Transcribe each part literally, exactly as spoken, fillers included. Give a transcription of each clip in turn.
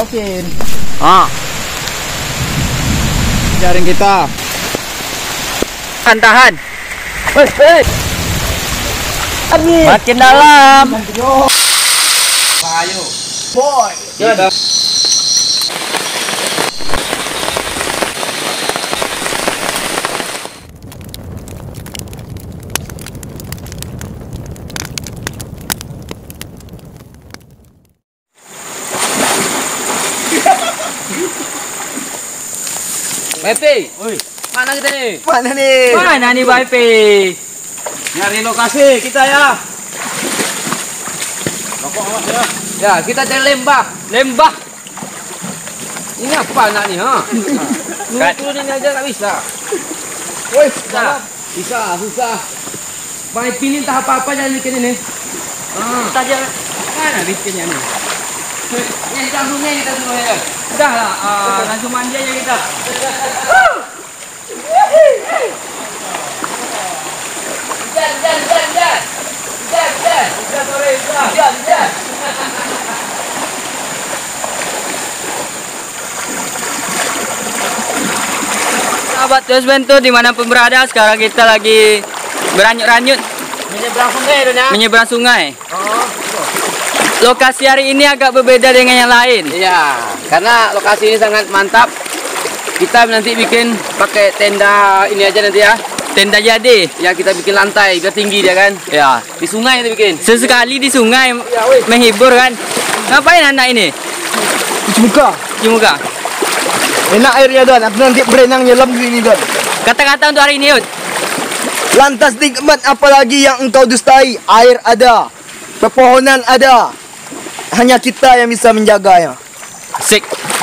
makin. Ah. Jaring kita. Tahan, tahan. Hei, hei. Makin dalam. Ayo. Boy. Kita. Baipei, mana kita nih? Mana nih? Mana nih Baipei? Nyari lokasi kita ya. Rokok awas ya. Ya, kita cari lembah. Lembah. Ini apa nak nih, ha? Turunin aja tak bisa. Woi, Bisa, bisa, susah. Baipei ini entah apa-apa jangan bikin ini. Ah, tadi mana bikinnya nih? Ini langsungnya kita semua ya. Udah lah, uh, langsung mandi aja kita. Jan, jan, jan, jan. Jan, jan. Udah sore, udah. Jan, jan. Sahabat Terus Bento dimanapun berada, sekarang kita lagi beranyut-ranyut menyeberang sungai itu ya. menyeberang sungai. Oh. Lokasi hari ini agak berbeda dengan yang lain. Iya, karena lokasi ini sangat mantap. Kita nanti bikin pakai tenda ini aja nanti ya. Tenda jadi. Ya kita bikin lantai biar tinggi dia kan. Ya. Di sungai kita bikin. Sesekali di sungai Ya, weh. menghibur kan. Ngapain anak ini? Cuci muka. Cuci muka. Enak airnya Don. Aku nanti berenang nyelam di sini Don. Kata-kata untuk hari ini, Yud. Lantas nikmat apalagi yang engkau dustai? Air ada, pepohonan ada. Hanya kita yang bisa menjaganya. Sik.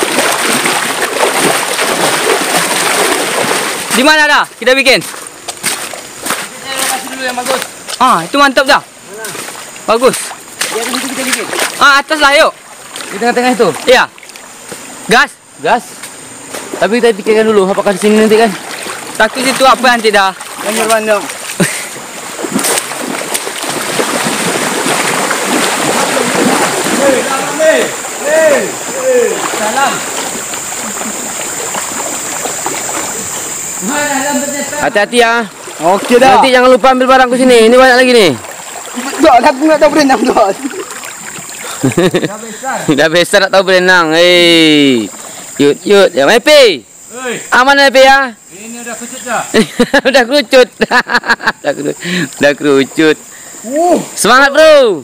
Di mana dah? Kita bikin. Kita lokasi dulu yang bagus. Ah, itu mantap dah. Mana? Bagus. Ya di situ kita bikin. Ah, atas lah yuk. Di tengah-tengah itu. Iya. Gas. Gas. Tapi kita pikirkan dulu apakah di sini nanti kan. Takut itu apa nanti dah? Banyak bandang. Salam. Hati-hati ya. Okey dah. Nanti jangan lupa ambil barangku sini. Ini banyak lagi nih. Don, aku nak tahu berenang Don. Dah besar nak tahu berenang. Hei. Yut, yut. Ya, Mepi. Hei, Aman Mepi ya. ini udah kecut dah. Udah kerucut. Udah kerucut. Udah kerucut. Uh. Semangat, Bro.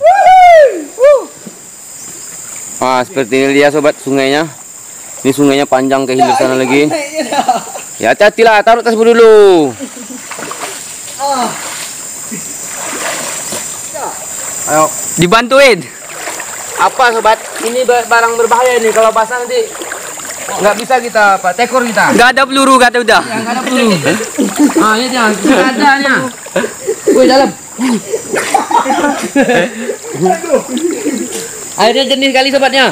Wah, seperti ini dia sobat sungainya. Ini sungainya panjang ke hilir sana lagi. Ya, hati-hatilah, taruh tasmu dulu. Ayo. Dibantuin. Apa sobat? Ini barang berbahaya nih kalau basah nanti nggak bisa kita apa tekor kita. Gak ada peluru kata udah. Ya, nggak ada peluru. Ah, ini dia, nggak ada nya. Woi dalam. Airnya jernih kali sobatnya.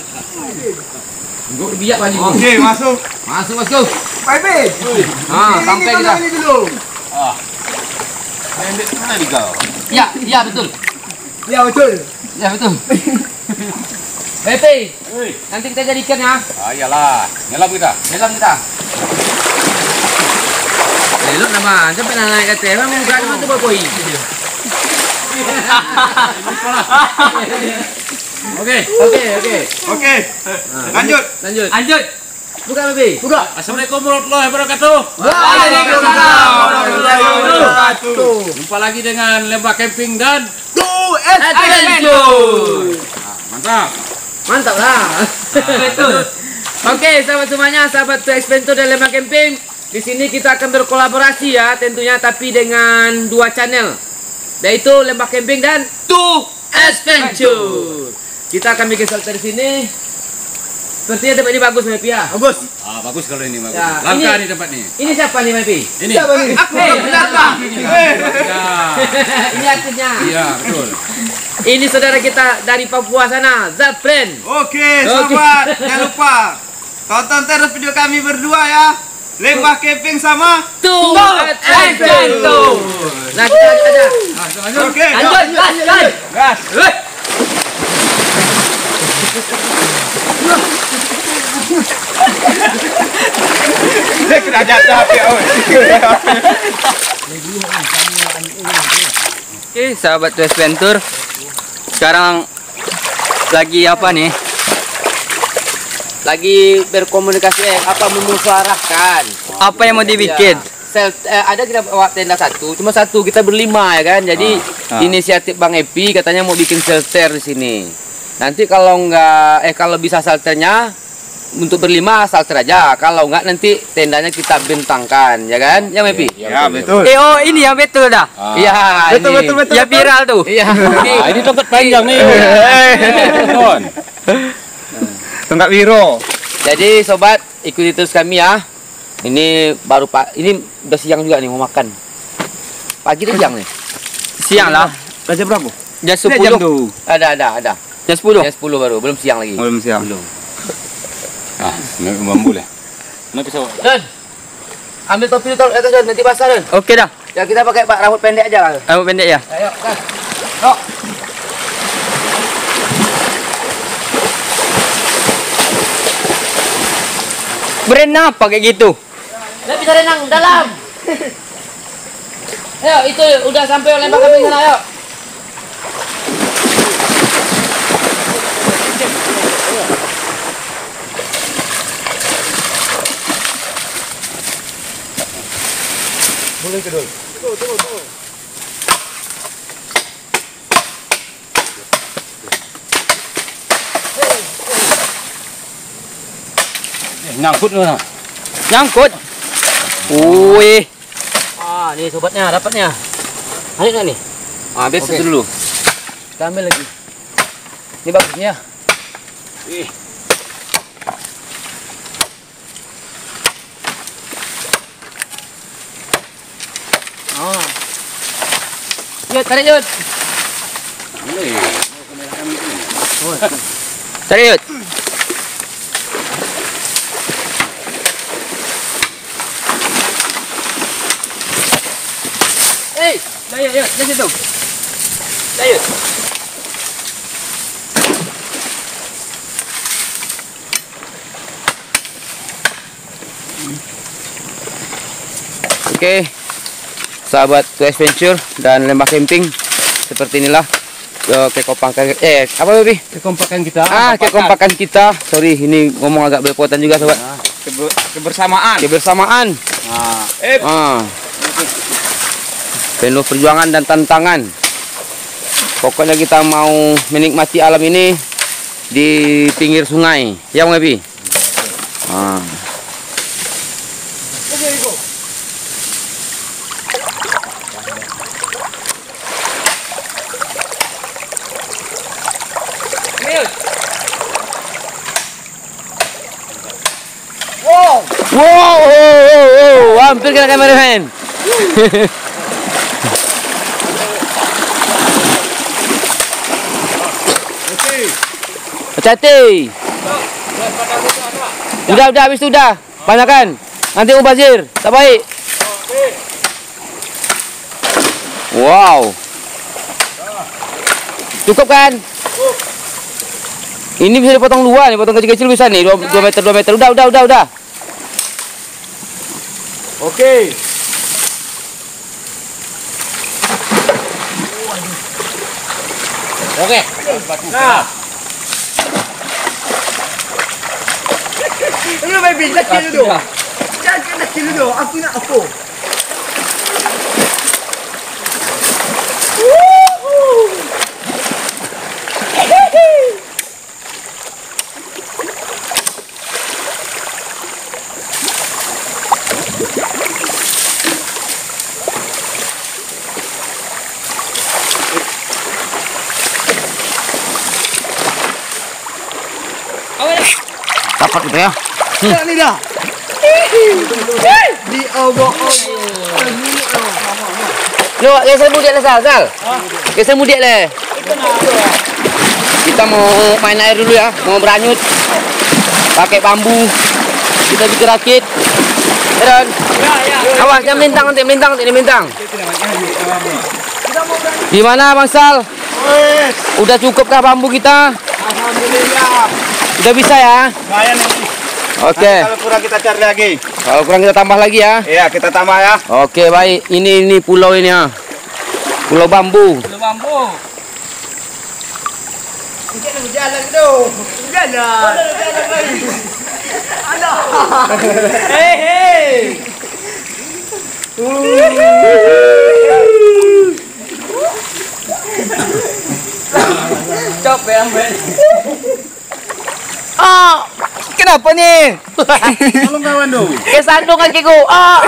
Gue bijak lagi. Okey, masuk. Masuk masuk. Baik. Ah, sampai kita. Ini dulu. Mana di kau? Ya, iya betul. Ya betul. Ya betul. Pepe, nanti kita jadikan ya. Ah, iyalah. Nyelam kita. Dalam kita. Belok nama, sampai naik ke atas, memang muka itu berkoi. Oke, oke, oke. Okey. Lanjut. Lanjut. Lanjut. Buka Pepe. Buka. Assalamualaikum warahmatullahi wabarakatuh. Waalaikumsalam warahmatullahi wabarakatuh. Jumpa lagi dengan Lembah Camping dan Adventure. ah, mantap. Mantap lah. Betul. Oke, sahabat semuanya, sahabat To Adventure dan Lembah Camping. Di sini kita akan berkolaborasi ya, tentunya tapi dengan dua channel, yaitu Lembah Camping dan To Adventure. Kita akan bikin shelter di sini. Sepertinya tempat ini bagus, Mepi ya. Bagus. Ah, bagus kalau ini bagus. Ya, Langka ini- nih tempat nih. Ini siapa nih, Mepi? Ini. Siapa ni? Aku belakang. Ya. Ini artinya. Iya, betul. Ini saudara kita dari Papua sana, Zafren. Oke, sahabat, jangan lupa tonton terus video kami berdua ya. Lembah Camping sama. To Adventure. Nah, kita lanjut aja. Ah, lanjut. Oke, Lanjut, gas, gas. gas. Hei. Sudah jatuh H P. Oke, sahabat Twist Venture. Sekarang lagi apa nih? Lagi berkomunikasi eh, apa memusyawarahkan. Apa yang mau dibikin? Ya. Sel, eh, ada kita bawa tenda satu, cuma satu kita berlima ya kan. Jadi ah. Ah. inisiatif Bang Epi katanya mau bikin shelter di sini. Nanti kalau nggak eh kalau bisa shelternya untuk berlima shelter aja. Kalau nggak nanti tendanya kita bentangkan ya kan? Ya Epi? Ya, betul. Eh oh ini yang betul dah. Iya, ah. betul, betul betul ya viral tuh. Iya. Nah, ini tongkat panjang nih. Tongkat biru. Jadi sobat ikuti terus kami ya. Ini baru pak, ini udah siang juga nih mau makan. Pagi atau siang nih? Siang lah. Jam berapa? Jam sepuluh. Ada ada ada. Jam sepuluh. Jam sepuluh baru, belum siang lagi. Belum siang. Belum. Ah, bambu lah. Nak pisau. Dan ambil topi itu atas dan nanti basah dan. Oke dah. Ya kita pakai pak rambut pendek aja kan. Rambut pendek ya. Ayo, kan. Yuk. Berenang apa kayak gitu? Nggak bisa renang dalam. Ayo, itu udah sampai lempar kambing sana, ayo. Boleh ke dulu. Tuh, tuh, tuh. Nyangkut mana? Nyangkut. Wih. Ah, nih sobatnya dapatnya. Ada nggak nih? Ah, biasa okay. dulu. Kita ambil lagi. Ini bagusnya. Wih. Ah. Yuk, tarik yuk. Tarik yuk. Hei, layut, yuk, di situ. Layut. Oke, sahabat Twist Venture dan lembah camping seperti inilah kekompakan eh apa lebih kekompakan kita. Ah, kekompakan kita. Sorry, ini ngomong agak belepotan juga sobat. Nah, keber kebersamaan. Kebersamaan. Nah, eh. Ah. Penuh perjuangan dan tantangan. Pokoknya kita mau menikmati alam ini di pinggir sungai. Ya Bang Epi? Ah. Wow, wow, wow, wow, hampir kena kameramen. Hati-hati. Udah, udah, habis itu udah. Banyakkan. Nanti mubazir. Tak baik. Wow. Cukup kan? Ini bisa dipotong dua nih, potong kecil-kecil bisa nih, dua meter, dua meter. Udah, udah, udah, udah. Oke. Oke. Nah. Lu main bisa kilo dulu. Jangan kena kilo dulu. Aku nak aku. Dapat gitu ya. Lihat ni dah. Di Allah. Lu geser mudik lah Sal, Sal. Geser mudik lah. Kita mau main air dulu ya, mau beranyut. Pakai bambu. Kita bikin rakit. Dan awas jangan melintang nanti, melintang nanti, melintang. Gimana Bang Sal? Udah cukupkah bambu kita? Alhamdulillah. Udah bisa ya? Lumayan ini. Oke. Nanti kalau kurang kita cari lagi. Kalau kurang kita tambah lagi ya. Iya, kita tambah ya. Oke, baik. Ini ini pulau ini ya. Pulau bambu. Pulau bambu. Jalan dong. Jalan. Hei, hei. Cop ya, Ben. Ah, kenapa nih? Tolong kawan dong. Kesandung kakiku. Ah.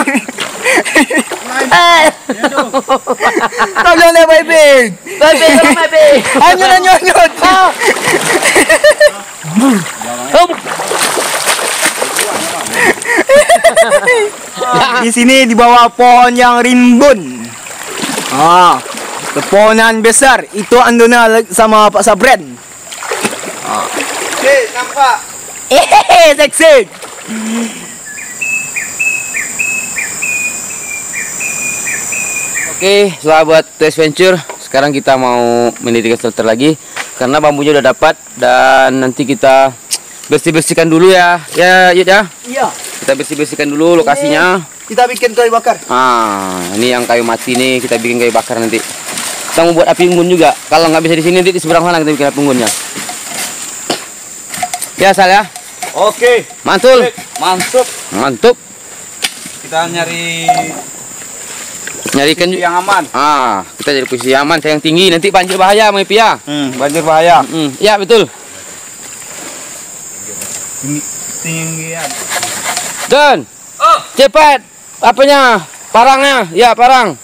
Eh. Tolong na, baby. Baby, tolong baby. Anyot, anyot, anyot. Um. Di sini di bawah pohon yang rimbun. Ah, pepohonan besar. Itu ando na sama Pak Sabren. Oke, nampak. Eh, seksi. Oke, sahabat Test Venture, sekarang kita mau mendirikan shelter lagi karena bambunya udah dapat dan nanti kita bersih-bersihkan dulu ya. Ya, Yud ya. Iya. Kita bersih-bersihkan dulu lokasinya. Kita bikin kayu bakar. Ah, ini yang kayu mati nih, kita bikin kayu bakar nanti. Kita mau buat api unggun juga. Kalau nggak bisa di sini, nanti di seberang sana kita bikin api unggunnya. Ya, Sal ya. Oke. Mantul. Mantap. Mantap. Kita nyari Nyarikan juga. yang aman. Ah, kita jadi posisi aman, yang tinggi. Nanti banjir bahaya, Mai Pia. Hmm, banjir bahaya. Hmm, ya betul. Tinggian. Dan Oh, cepat. Apanya? Parangnya. Ya, parang.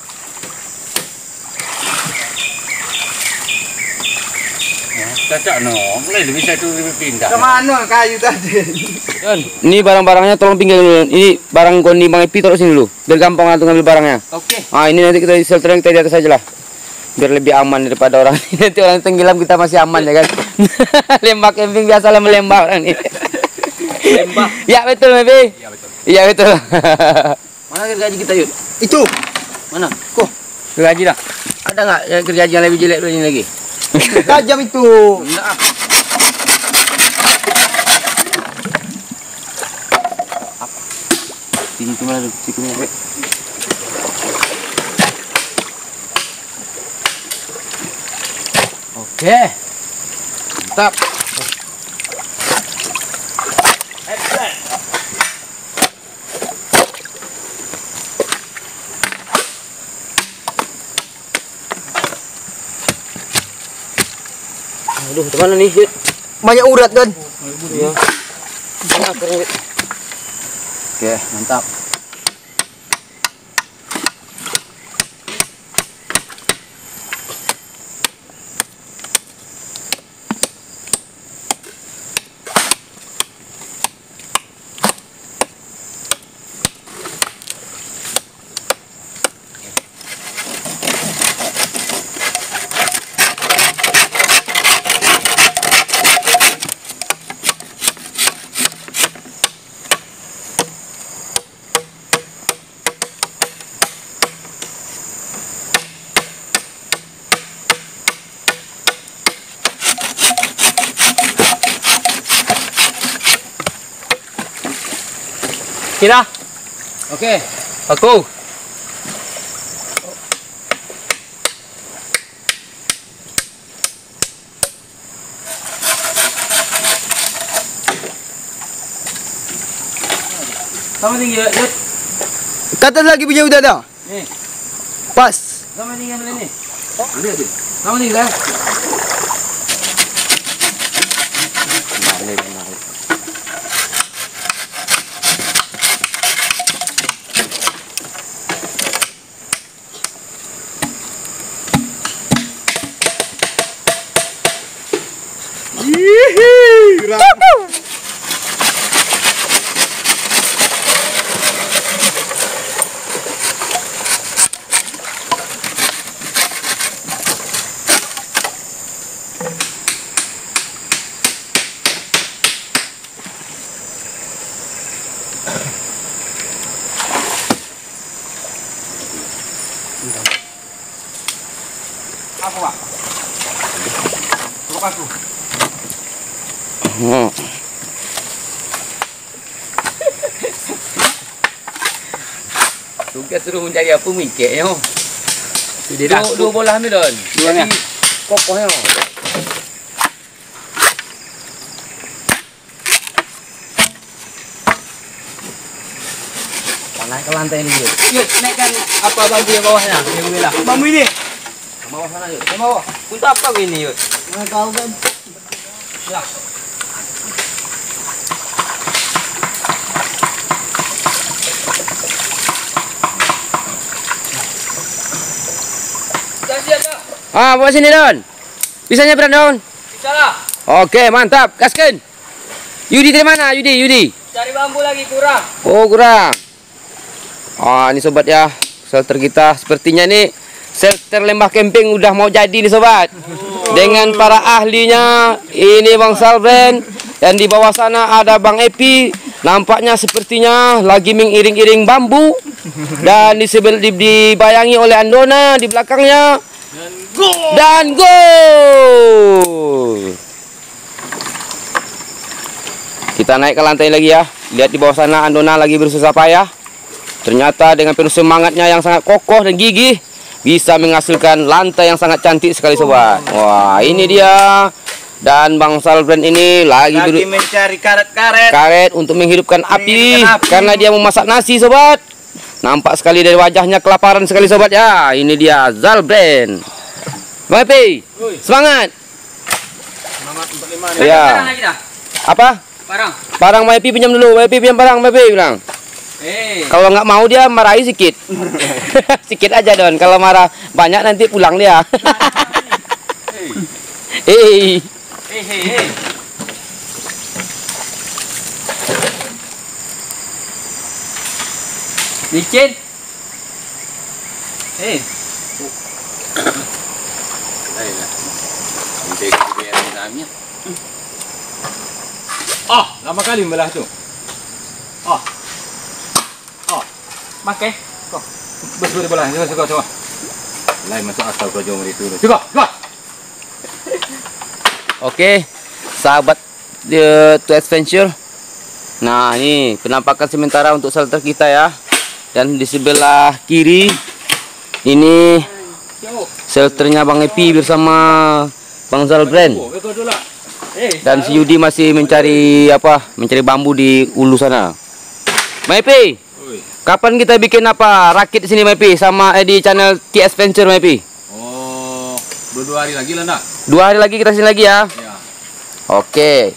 Cacak no. Mulai lebih bisa itu lebih pindah. Kemana kayu tadi? Dan ini barang-barangnya tolong pinggir dulu. Ini barang kondi Bang Epi taruh sini dulu. Biar gampang untuk ngambil barangnya. oke. Ah, ini nanti kita di shelter kita di atas aja lah. Biar lebih aman daripada orang ini. Nanti orang tenggelam kita masih aman ya kan. Lembah camping biasa lah melembah orang ini. Lembah. Ya betul, Epi. Iya betul. Iya betul. Mana gergaji kita, Yud? Itu. Mana? Kok? Gergaji dah. Ada nggak yang gergaji yang lebih jelek dari ini lagi? Tajam itu. Enggak ah. Apa? Ini cuma ada sikunya, Pak. Oke. Mantap. Aduh, kemana nih, Yud? Banyak urat kan? Iya. Banyak keren, Yud. Oke, mantap. Kira? Oke. Aku. Sama tinggi, Yud. Kata lagi punya udah dah. Nih, Pas. sama tinggi ambil ini. Ambil, ambil. Sama tinggi lah. Balik, balik. Apa, Pak? Cukup aku. Hmm. Kita suruh mencari apa mikirnya. Dua, dua bola ni Don. Dua ni. Kokohnya. Naik ke lantai ni Yud. Yud, naikkan apa bambu yang bawahnya? Yang belah. Bambu ini. Ke bawah sana Yud. Yang bawah. Untuk apa gini Yud? Nggak tahu kan. Lah. Dah siap dah. Ah, bawa sini Don. Bisa nyebrang Don. Bisa lah. Okey, mantap. Gaskan. Yudi dari mana? Yudi, Yudi. Cari bambu lagi kurang. Oh, kurang. Ah, ini sobat ya. Shelter kita sepertinya nih shelter lembah camping udah mau jadi nih sobat. Oh. Dengan para ahlinya. Ini Bang Salben dan di bawah sana ada Bang Epi. Nampaknya sepertinya lagi mengiring-iring bambu dan disebel di, dibayangi oleh Andona di belakangnya. Dan go. Dan go. Kita naik ke lantai lagi ya. Lihat di bawah sana Andona lagi bersusah payah. Ternyata dengan penuh semangatnya yang sangat kokoh dan gigih bisa menghasilkan lantai yang sangat cantik sekali sobat. Wah, ini dia. Dan Bang Salben ini lagi, Lagi duduk mencari karet-karet. karet untuk menghidupkan api, Menghidupkan api. karena dia memasak nasi sobat. Nampak sekali dari wajahnya kelaparan sekali sobat ya. Ini dia Zalben. Bang Epi, semangat. Semangat empat lima Parang Ya. lagi dah. Apa? Parang. Parang Bang Epi pinjam dulu. Bang Epi pinjam parang, Bang Epi bilang. Eh. Kalau nggak mau dia marahi sikit. Sikit aja Don. Kalau marah banyak nanti pulang dia. Hei. Eh, eh, eh. Licin. Eh. Baiklah. Nanti kita biar namanya. Ah, lama kali membelah tu. Ah. Ah. Makai. Kau. Bos boleh belah. Coba coba coba. Lain masuk asal kau jom itu. Coba, coba. Oke, sahabat The To Adventure. Nah, ini penampakan sementara untuk shelter kita ya. Dan di sebelah kiri ini shelternya Bang Epi bersama Bang Zalben. Kau dulu lah. Eh. Dan si Yudi masih mencari apa? Mencari bambu di ulu sana. Bang Epi, Oi. kapan kita bikin apa? Rakit di sini Bang Epi sama eh, di channel T Adventure Bang Epi. Oh, berdua hari lagi lah nak. Dua hari lagi kita sini lagi ya. Ya. Oke.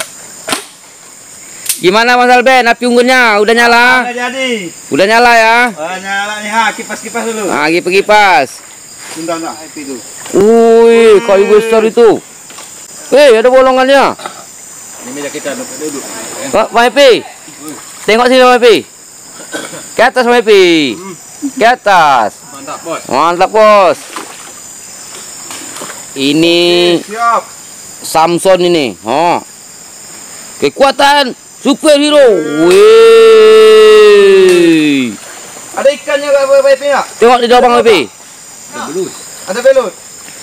Gimana Bang Zalben? Api unggunnya udah nyala? Udah jadi. Udah nyala ya? Ah, nyala nih ha, kipas-kipas dulu. Nah, lagi kipas. Bentar enggak, api itu. Wih, kayu besar itu. Eh, ada bolongannya. Ini meja kita duduk duduk. Eh. Pak Bang Epi. Tengok sini Bang Epi. Ke atas Bang Epi. Ke atas. Mantap, bos. Mantap, Bos. Ini Siap. Samson ini. Oh. Kekuatan superhero. Wih. Ada ikannya enggak Pak Epi enggak? Tengok di bawah Bang Epi. Belus. Ada belut.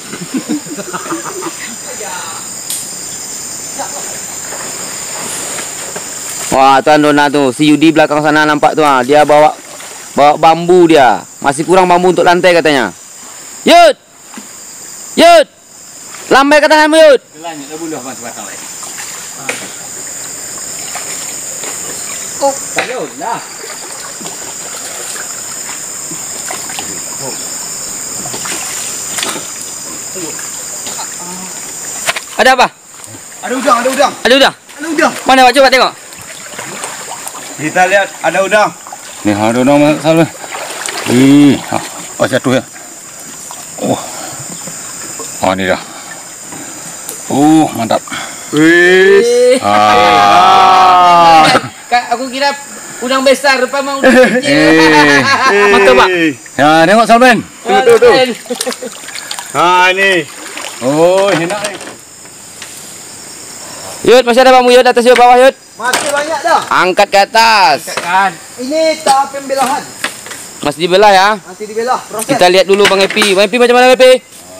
Wah, tuan Dona tu, si Yudi belakang sana nampak tu ah. Dia bawa bawa bambu dia. Masih kurang bambu untuk lantai katanya. Yud. Yud. Lambai ke tanganmu Yud. Lanjut dah buluh bang sebatang lain. Oh, tahu dah. Ada apa? Ada udang, ada udang. Ada udang. Ada udang. Mana Pak? Coba tengok. Kita lihat ada udang. Ni ada nama salah. Ih, oh jatuh ya. Oh. Oh ni dah. Oh, mantap. Wis. Ah. Kak, aku kira udang besar, rupa mau udang Eh. kecil. Mantap, Pak. Ya, tengok Salben. Tuh, tuh, tuh. Ha ini. Oh, enak ni. Yud, masih ada bambu Yud atas Yud bawah Yud. Masih banyak dah. Angkat ke atas. Kan. Ini tahap pembelahan. Masih dibelah ya. Nanti dibelah proses. Kita lihat dulu Bang Epi. Bang Epi macam mana Bang Epi?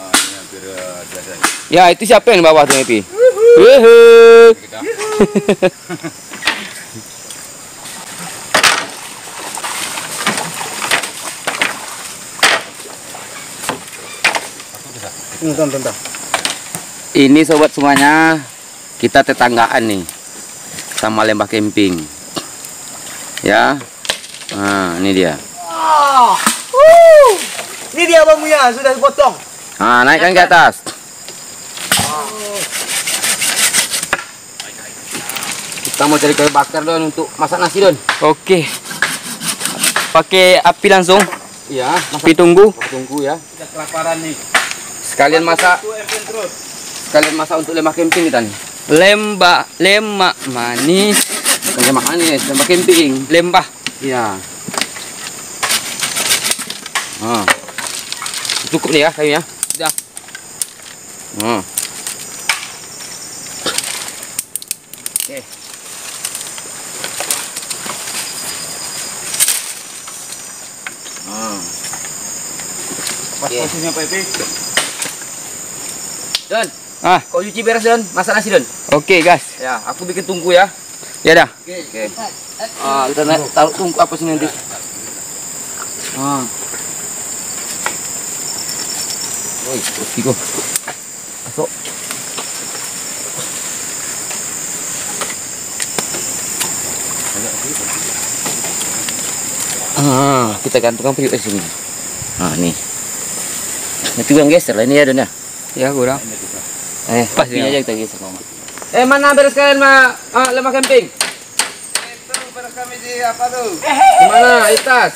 Ya, itu siapa yang di bawah tu Bang Epi? Wuhu. Tonton, tonton. Ini sobat semuanya, kita tetanggaan nih sama lembah camping. Ya. Nah, ini dia. Ah, wuh. Ini dia bambunya sudah dipotong. Nah, naikkan ke atas. Kita mau cari kayu bakar Don untuk masak nasi Don. Oke. Pakai api langsung. Iya, Api tunggu. tunggu ya. Kita kelaparan nih. Sekalian masak, Tuh Erwin terus. sekalian masak untuk lembah camping kita nih. Lembah, lemak manis, Bukan lembah manis, lembah camping. lembah. Iya. Ah. Cukup nih ya kayunya. Sudah. Hmm. Oke. Hmm. Pas Oke. posisinya Pak Epi. Don, Ah, kau cuci beres Don, masak nasi Don. oke guys. Ya, aku bikin tungku ya. Ya dah. Oke. Oke. Ah, kita naik taruh tungku apa sih nanti? Ah. Oi, tigo. Masuk. Ah, kita gantungkan periuk di sini. Ah, nih. Nanti kurang geser lah ini ya Don ya. Ya kurang. Eh, Pas ini ya. aja kita geser. Eh, mana beres kalian ma ah, lembah camping? Itu beres kami di apa tuh? Mana? Di tas.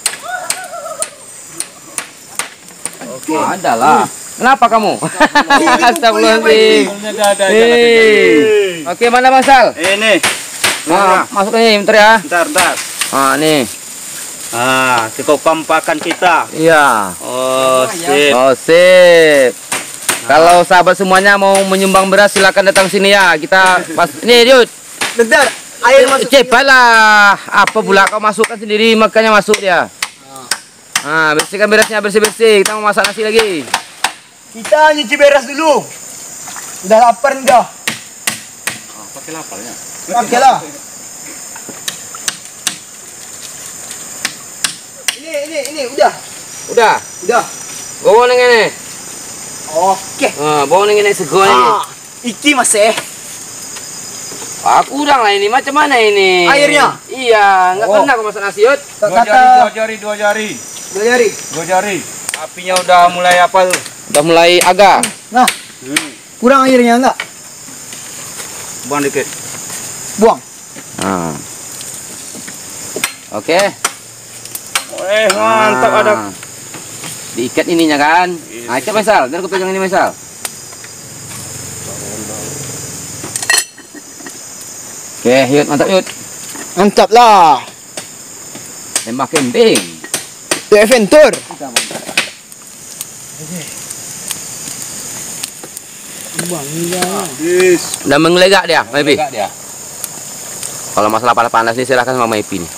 Oke, ada lah. Kenapa kamu? Astagfirullahaladzim. Hei. Oke, mana Bang Sal? Ini. Nah, masuk nih, bentar ya. Bentar, bentar. Ah, nih. Ah, cukup kompakan kita. Iya. Oh, sip. Oh, sip. Kalau sahabat semuanya mau menyumbang beras silakan datang sini ya. Kita pas nih, Yud. Bentar, air masuk. Cepat lah. Apa pula kau masukkan sendiri makanya masuk dia. Ah, bersihkan berasnya bersih-bersih. Kita mau masak nasi lagi. Kita nyuci beras dulu. Udah lapar nih dah. Pakai laparnya. Pakailah. Ini, ini, ini, udah. Udah. Udah. Bawa ning ini. Oke. Ah, bawa ning ini sego ini. Ah, iki masih. Aku kurang lah ini. Macam mana ini? Airnya? Iya, enggak Oh. pernah aku masak nasi, Yud. Dua Kata jari, dua jari, dua jari. dua jari. Dua jari. Apinya udah mulai apa tuh? Udah mulai agak. Nah, Hmm. kurang airnya enggak? Buang dikit. Buang. Ah. Oke. Eh, mantap ada. Ah. Diikat ininya kan? Nah, ikat Mesal. Biar aku pegang ini Mesal. Oke, Yud, mantap Yud. Mantap lah. Lembah camping. The Adventure. Yes. Udah mengelegak dia, Maybe. Enggak dia. Kalau masalah panas-panas nih silahkan sama Maybe nih.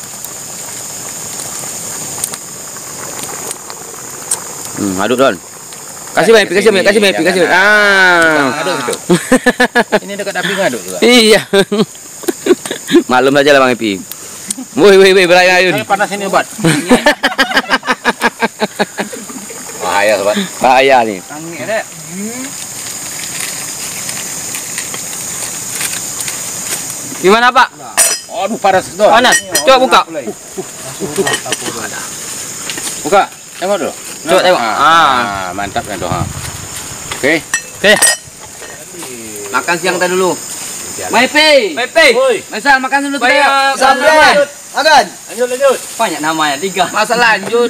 Hmm, aduk Don. Kasih Maybe, kasih Maybe, kasih Maybe, kasih. Ah. Aduk itu. Ini dekat api ngaduk juga. Iya. Malum aja lah Bang Epi. Woi, woi, woi, berani ayun. Ini panas ini, Bat. Bahaya, sobat. Bahaya nih. Tangi ada. Gimana, Pak? Aduh, panas tuh. Panas. Coba buka. Buka. Tengok dulu. Coba tengok. Ah, Ah. ah, mantap kan tuh. ha. Oke. Oke. Makan siang tadi dulu. Maypi. Maypi. Woi. Misal makan dulu tadi. Bayar. Sampai. Makan. Lanjut, lanjut. Banyak namanya, tiga. Masa lanjut.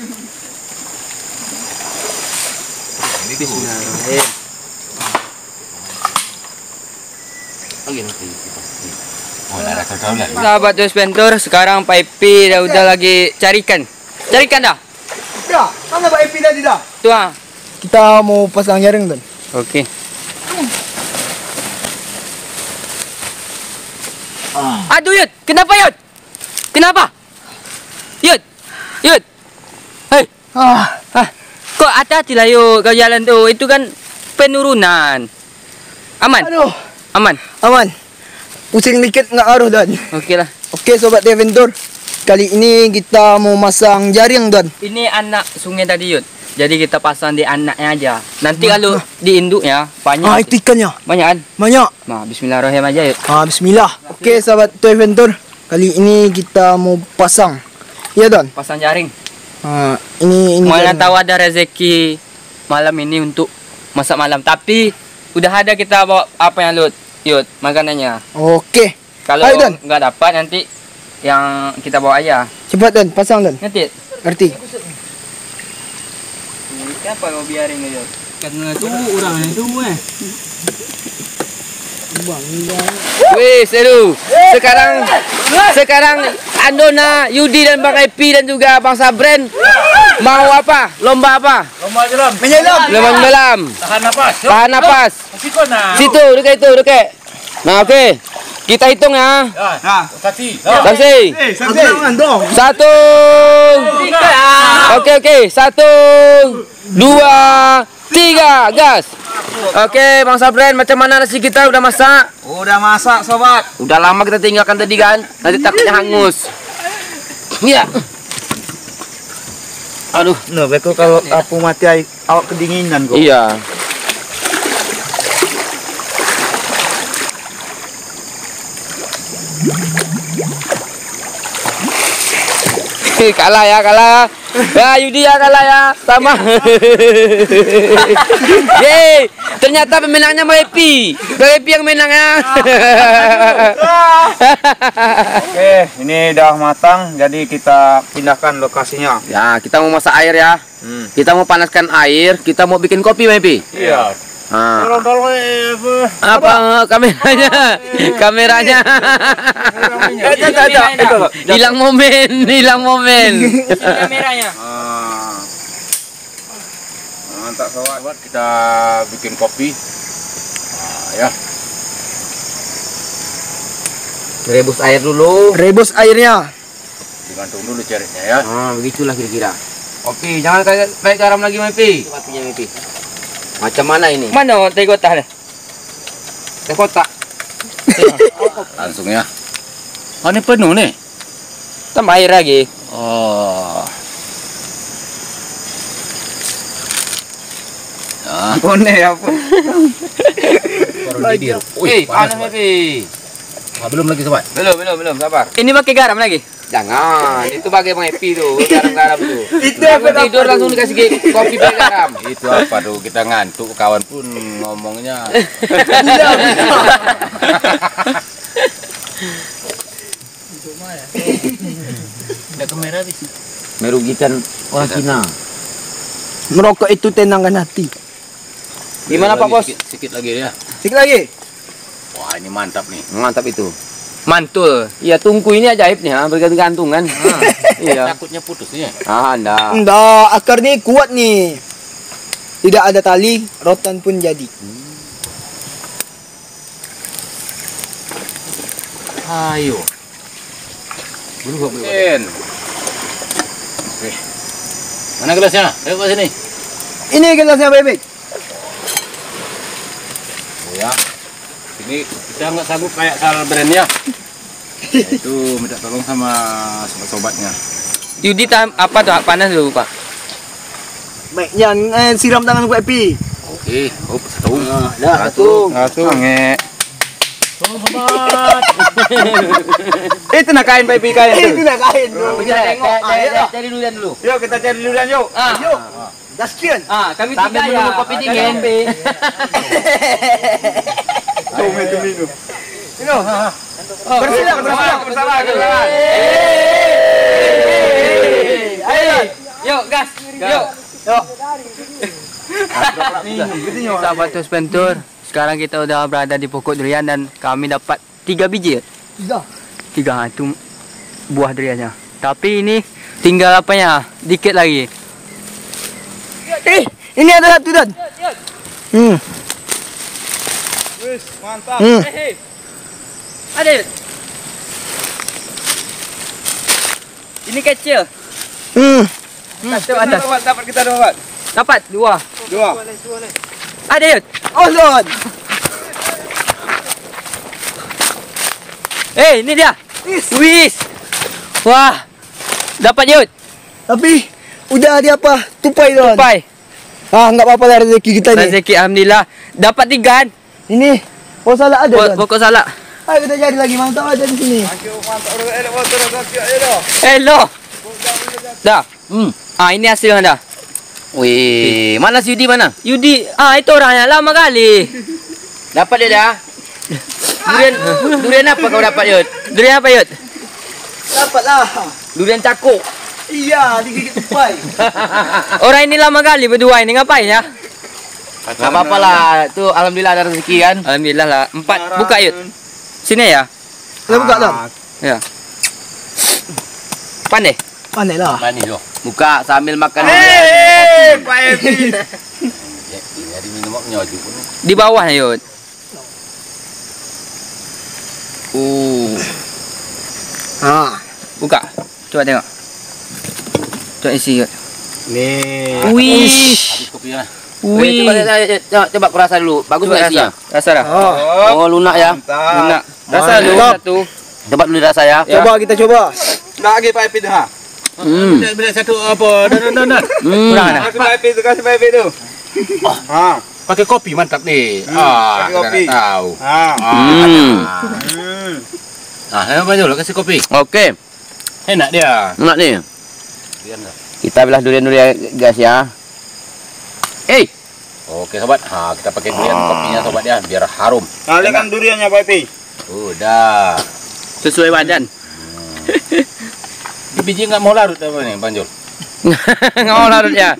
Sahabat Jos Bentor, sekarang Pak Epi dah udah lagi carikan. Carikan dah. Dah, mana Pak Epi tadi dah? Tu ah. Kita mau pasang jaring tuh. Okey. Aduh Yud, kenapa Yud? Kenapa? Yud, Yud. Hei, Ah, ah, kok hati-hati lah Yud kau jalan tu. Itu kan penurunan. Aman, aduh, aman. aman. Pusing dikit nggak aruh dan. Okey lah. Oke sobat Adventure, kali ini kita mau masang jaring dan. Ini anak sungai tadi Yud. Jadi kita pasang di anaknya aja. Nanti kalau di induknya banyak. Ah, itu ikannya. Banyak kan? Banyak. Nah, bismillahirrahmanirrahim aja yuk. Ah, bismillah. Okey, sahabat Toy Adventure. Kali ini kita mau pasang. Ya, Don. Pasang jaring. Ah, ini ini. Mana jaring. tahu ada rezeki malam ini untuk masak malam. Tapi udah ada kita bawa apa yang Lut? Yut, makanannya. Okey. Kalau Ayo, Don. nggak dapat nanti yang kita bawa aja. Cepat, Don. Pasang, Don. Ngerti? Ngerti. Kenapa kau biarin aja? Karena tu orang itu eh. Wih, seru. Sekarang sekarang Andona, Yudi dan Bang Epi dan juga Bang Sabren mau apa? Lomba apa? Lomba jelam. Menyelam. Lomba menyelam. Tahan napas. Tahan napas. Sikon nah. Situ, dekat itu, dekat. Nah, okey. Kita hitung ya. Nah, tadi. Saksi. Eh, Aku tangan dong. Satu. Okey, okey. Satu, dua, tiga, gas. Okey, Bang Sabren, macam mana nasi kita udah masak? Udah masak, sobat. Udah lama kita tinggalkan tadi kan? Nanti takutnya hangus. Iya. Aduh. Nah, beko kalau aku mati ai- awak kedinginan kok. Iya. Kalah ya, kalah. Ya, Yudi ya kalah ya. Sama. Yeay, ternyata pemenangnya Bang Epi. Bang Epi yang menang ya. Oke, ini udah matang, jadi kita pindahkan lokasinya. Ya, kita mau masak air ya. Hmm. Kita mau panaskan air, kita mau bikin kopi Bang Epi. Iya. Ah. Tolong-tolong Apa kameranya? Kameranya. Hilang momen, hilang momen. Kameranya. Ah. Mantap sobat, kita bikin kopi. Ah, ya. Rebus air dulu. Rebus airnya. Digantung dulu caritnya ya. Ah, begitulah kira-kira. Oke, jangan kayak kayak garam lagi, Mepi. Matinya, Mepi. Macam mana ini? Mana teh kotak deh? Teh kotak. Langsung ya. Oh, ini penuh nih. Tambah air lagi. Oh. Ya. Bone apa? Baru Wih, panas, Mepi. Ah, belum lagi sobat. Belum, belum, belum, sabar. Ini pakai garam lagi? Jangan, itu pakai Bang Epi tuh, garam-garam tuh. Itu Bangun apa? tidur langsung dikasih kopi pakai garam. Itu apa tuh, kita ngantuk, kawan pun ngomongnya. Ada kamera di sini. Merugikan orang Cina. Merokok itu tenangkan hati. Gimana Pak Bos? Sikit, sikit lagi ya. Sikit lagi. Wah, ini mantap nih. Mantap itu. Mantul. Iya, tungku ini ajaib nih, ha? Bergantung-gantung kan. Iya. Takutnya putus ya. Ah, enggak. Enggak, akar ni kuat nih. Tidak ada tali, rotan pun jadi. Ayo. Belum belum. Oke. Mana gelasnya? Ayo ke sini. Ini gelasnya bebek. Oh ya. Ini kita nggak sanggup kayak Sal brand ya. Itu minta tolong sama sobat-sobatnya. Yudi tam apa tuh? Panas dulu, Pak. Baik, jangan eh, siram tangan Pak Epi. Oke, oh satu. Dah, satu. Satu nge. Itu nak kain Pak Epi kain Itu dah kain, bro. Tengok, cari dulu dulu. Yuk kita cari duluan yuk. Ah, Yuk. Gaskian. ah, kami Sambil tiga menunggu ya. kopi dingin. Jom itu minum. Minum. Bersilang, bersilang, bersama. Ayo, yuk gas, yuk. Yuk. Sahabat Tos Pentur, sekarang kita udah berada di pokok durian dan kami dapat tiga biji. Tiga. Tiga itu buah duriannya. Tapi ini tinggal apanya? Dikit lagi. Eh, ini ada satu dan. Hmm. Wis, mantap. Hmm. Ada. Ini kecil. Hmm. Satu atas. Dapat, dapat kita dapat. Dapat dua. Dua. Ada. Yud. Oh, Lord. Eh, ini dia. Wis. Wah. Dapat Yud. Tapi Udah dia apa? Tupai Don. Tupai. Ah, enggak apa-apa lah rezeki kita ni. Rezeki alhamdulillah. Dapat tiga kan? Ini pokok salak ada Don. Pokok salak. Ayo kita cari lagi, mantap ada di sini. Hello. Dah. Hmm. Ah, ini hasilnya dah. Wih, mana si Yudi mana? Yudi, ah itu orangnya lama kali. Dapat dia dah. Durian, durian apa kau dapat Yud? Durian apa Yud? Dapatlah. Durian cakuk. Iya, digigit tupai. Orang ini lama kali berdua ini ngapain ya? Tak apa-apa lah. Tu alhamdulillah ada rezeki kan. Alhamdulillah lah. Empat buka Yud. Sini ya. Kita buka Don. Ya. Pandai. Pandai lah. Mana ni lo? Buka sambil makan. Eh, Pak Epi. Ya, di minum punya wajib pun. Di bawah Yud. Uh. Ha. Buka. Coba tengok. Coba isi Yud. Nih. Wih. Habis kopi lah. Wih, coba, coba, coba aku rasa dulu. Bagus Coba enggak isinya? rasa. Rasa dah. Oh, lunak ya. Lunak. Rasa Mantap. dulu satu. Coba dulu rasa ya. Coba kita coba. Nak lagi Pak Epi tu ha. Hmm. Bila, bila satu apa? Dan dan dan. dan. Hmm. Kurang dah. Kasih Pak Epi tu, kasih Pak Epi tu. Ha. Pakai kopi mantap ni. Hmm, Ah, pakai kopi. kita nak tahu. Ha. Hmm. Hmm. Ah, yang banyak lah kasih kopi. Okey. Enak dia. Enak ni. Biar dah. Kita belah durian-durian guys ya. Eh, Okey sobat. Ha, kita pakai durian kopinya sobat dia biar harum. Nah, lihatkan duriannya Pak Epi. Sudah. Sesuai badan. Biji enggak mau larut apa ni, Banjul? Enggak mau larut ya.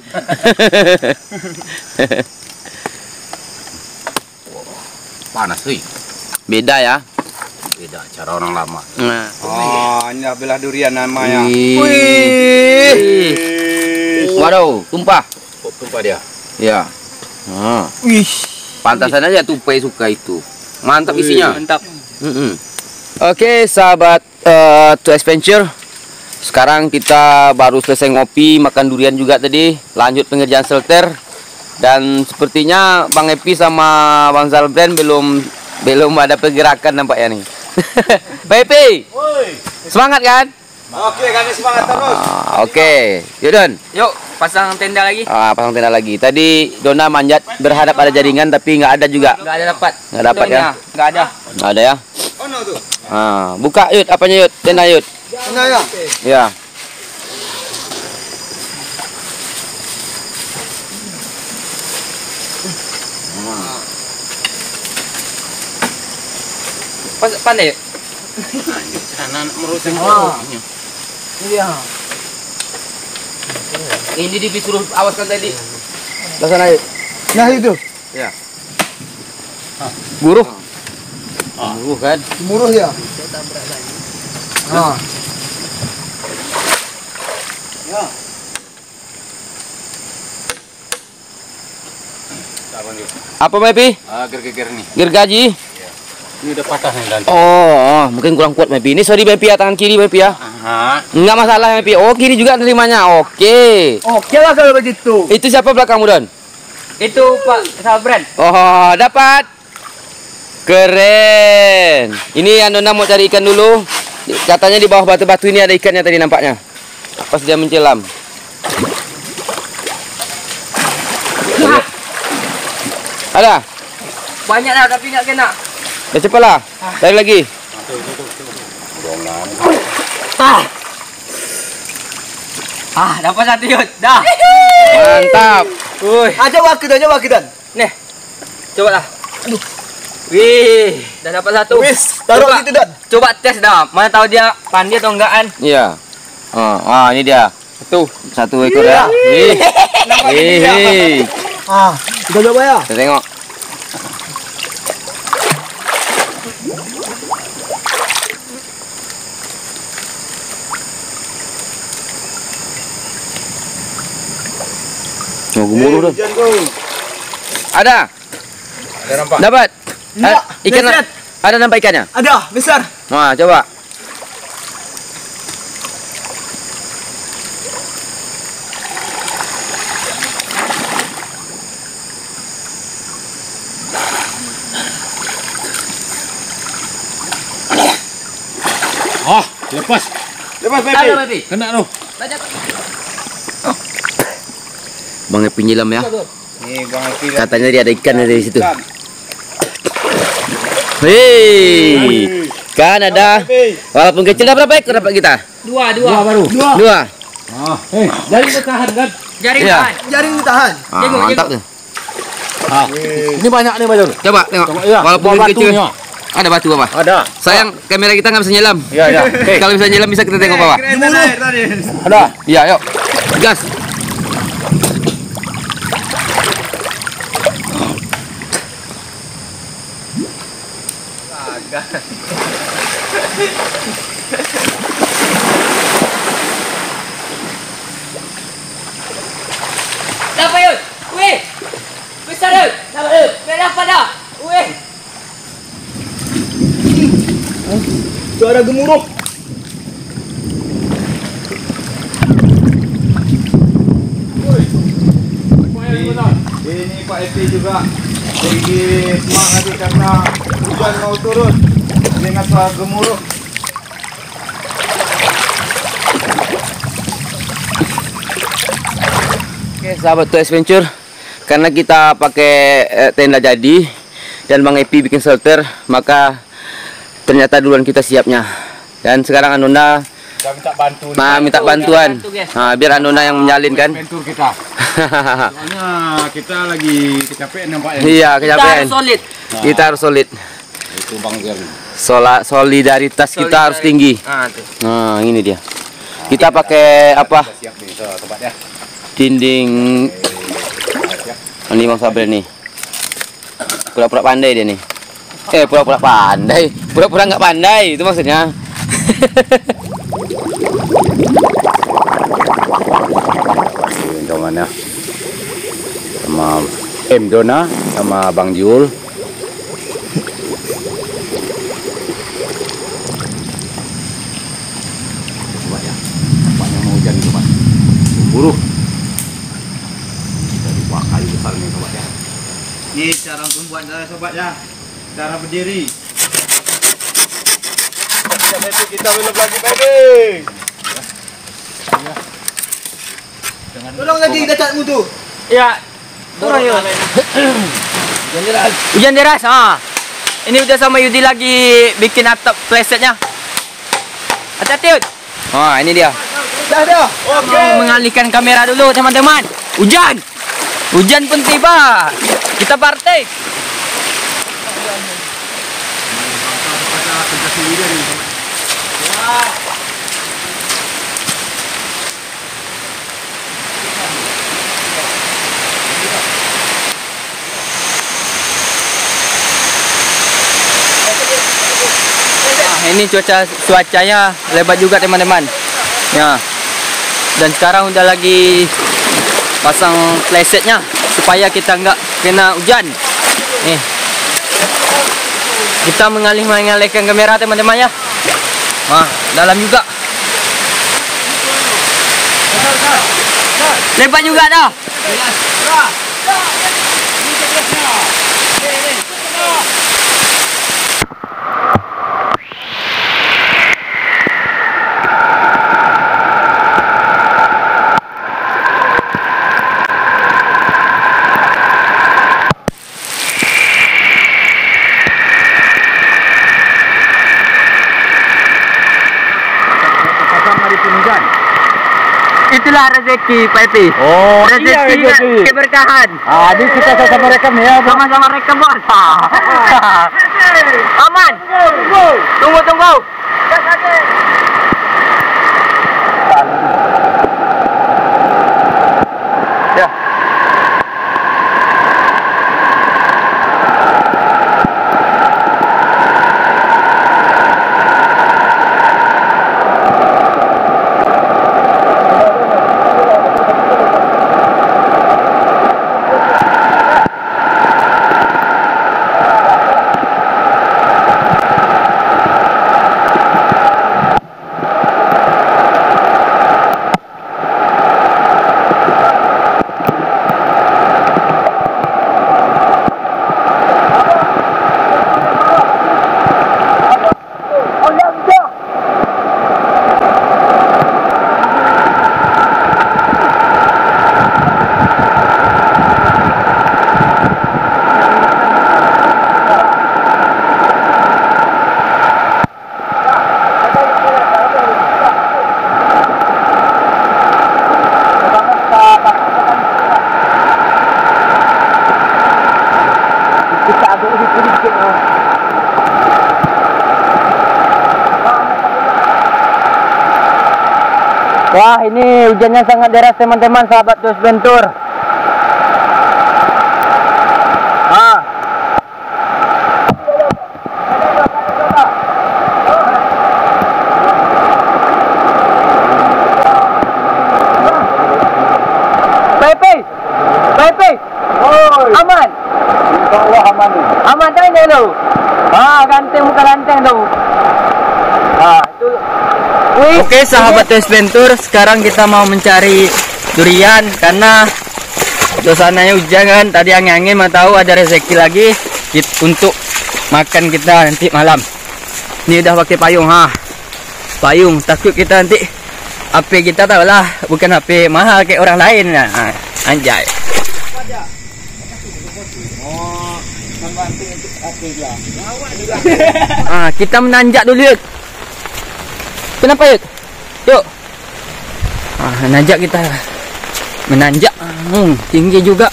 Panas sih. beda ya. Beda cara orang lama. Nah. Oh, ini dah belah durian namanya. Wih. Wih. Waduh, tumpah. Kok tumpah dia? Ya. Ha. Wih. Pantasan aja tupai suka itu. Mantap isinya. Mantap. Mm-mm. Oke, sahabat uh, To Adventure. Sekarang kita baru selesai ngopi, makan durian juga tadi. Lanjut pengerjaan shelter. Dan sepertinya Bang Epi sama Bang Zalbrand belum belum ada pergerakan nampaknya nih. Bang Epi, semangat kan? Oke, kami semangat terus. Ah, Oke, yuk Don. Yuk, pasang tenda lagi. Ah, pasang tenda lagi. Tadi Dona manjat berhadap ada jaringan tapi nggak ada juga. Enggak ada dapat. Nggak dapat ya? Enggak ada. Nggak ada ya? Oh no tuh. Ah, buka Yud, apanya Yud? Tenda Yud. Benar ya? Ya. Pas pandai. Yuk. Anak-anak merusak. Ini dia. Ini disuruh awaskan tadi. Dah sana Yud. Nah itu. Buruh. Buruh kan? Muruh dia. Ha. Apa Mepi? Ah, ger-ger nih. Gergaji. Ini udah patah nih dan. Oh, oh, mungkin kurang kuat Mepi. Ini sorry Mepi ya, tangan kiri Mepi ya. Aha. Enggak masalah Mepi. Oh, kiri juga nerimanya. Oke. Oke lah kalau begitu. Itu siapa belakangmu Don? Itu Pak Zalbrand. Oh, dapat. Keren. Ini yang Nona mau cari ikan dulu. Katanya di bawah batu-batu ini ada ikannya tadi nampaknya. Pas dia mencelam. Ada? Banyak dah tapi enggak kena. Ya cepatlah. Cari lagi. Ah, dapat satu Yud. Dah. Mantap. Woi. Ah, coba kita, coba kita. Nih. Coba lah. Aduh. Wih, dah dapat satu. Wis, taruh Coba. gitu Dan. Coba tes dah. Mana tahu dia pandai atau enggak kan? Iya. Oh, ah ini dia. Satu, satu ekor ya. Ih. Ih. Ah, kita coba ya. Kita tengok. Oh, gemuruh tuh. Ada. Ada nampak? Dapat. Enggak, Ah, ikan beset. ada nampak ikannya? Ada, besar. Nah, coba. Oh, lepas. Lepas Pak Ada Epi. Mepi. Kena tu. Bang Epi nyelam ya. Nih Bang Epi. Katanya dia ada ikan dari situ. Hei, kan ada. Walaupun kecil dah berapa ekor dapat kita? Dua, dua. Dua baru. Dua. Dua. Ah, eh, jaring bertahan kan? Jaring Iya. tahan. Jaring tahan. Ah, Jenguk, mantap tuh. Ah, ini banyak nih Bajul. Coba tengok. Coba, iya. Walaupun Buah kecil. batunya. Ada batu apa? Ada. Sayang kamera kita nggak bisa nyelam. Iya, iya. Oke. Kalau bisa nyelam bisa kita tengok bawah. Keren air tadi. Ada. Iya, yuk. Gas. Dapat yuk. Weh. Besar yuk. Dapat yuk. Dah dapat dah. Weh. Suara gemuruh. Ini Pak Epi juga lagi semangat lagi karena hujan mau turun. Dengan suara gemuruh. Oke, sahabat Two Adventure, karena kita pakai eh, tenda jadi dan Bang Epi bikin shelter, maka ternyata duluan kita siapnya. Dan sekarang Anunda Kita minta bantu. nah, minta bantuan. Bantu, guys. Nah, biar Anunda yang menyalin kan. Adventure kita. Soalnya kita lagi kecapean nampaknya. Iya, Kita kecapean. harus solid. Kita harus solid. Itu Bang Jerry. Sola, solidaritas kita harus tinggi. Ah, tuh. Nah, ini dia. Kita pakai apa? Siap nih so, tempatnya. Dinding. Ini Bang Sabre nih. Pura-pura pandai dia nih. Eh, pura-pura pandai. Pura-pura nggak pandai, itu maksudnya. Kawannya sama M Dona sama Bang Jul. Coba ya, nampaknya mau hujan itu Mas. Buru. Dari buah kayu besar nih sobat ya. Ini cara untuk buatnya sobat ya. Cara berdiri. Kita itu kita belum lagi pede. Tolong lagi decatmu tu. Ya. Turun yuk. Hujan deras. Ha. Ini udah sama Yudi lagi bikin atap plesetnya. Hati-hati Yud. Nah, ini dia. Dah dah. Mau mengalihkan kamera dulu teman-teman. Hujan. Hujan pun tiba. Kita partai. Nah, ini cuaca cuacanya lebat juga teman-teman. Ya. Dan sekarang udah lagi pasang playsetnya supaya kita nggak kena hujan. Nih. Kita mengalih mengalihkan kamera teman-teman ya. Nah, dalam juga. Lebat juga dah. Itulah rezeki Pak Epi. Oh, Rezeki iya, rezeki. keberkahan. Ah, ini kita sama-sama rekam ya, Bang. Sama-sama rekam bos. Aman. Tunggu tunggu. Ya. Wah, ini hujannya sangat deras teman-teman, sahabat Tuh Adventure. Ah. Pepe. Pepe. Aman. Insyaallah aman. Aman tak ini lu? Ah, ganteng muka ganteng tu. Ah, itu. Wih. Oke, sahabat Tuh Adventure, sekarang kita mau mencari durian karena suasananya hujan kan. Tadi angin-angin, mau tahu ada rezeki lagi untuk makan kita nanti malam. Ini udah pakai payung, ha. Payung, takut kita nanti H P kita tahu lah, bukan H P mahal kayak orang lain. Nah, anjay. Ah, kita menanjak dulu, Yud. Kenapa, Yud? Yuk. Ah, menanjak kita. Menanjak. Hmm, tinggi juga.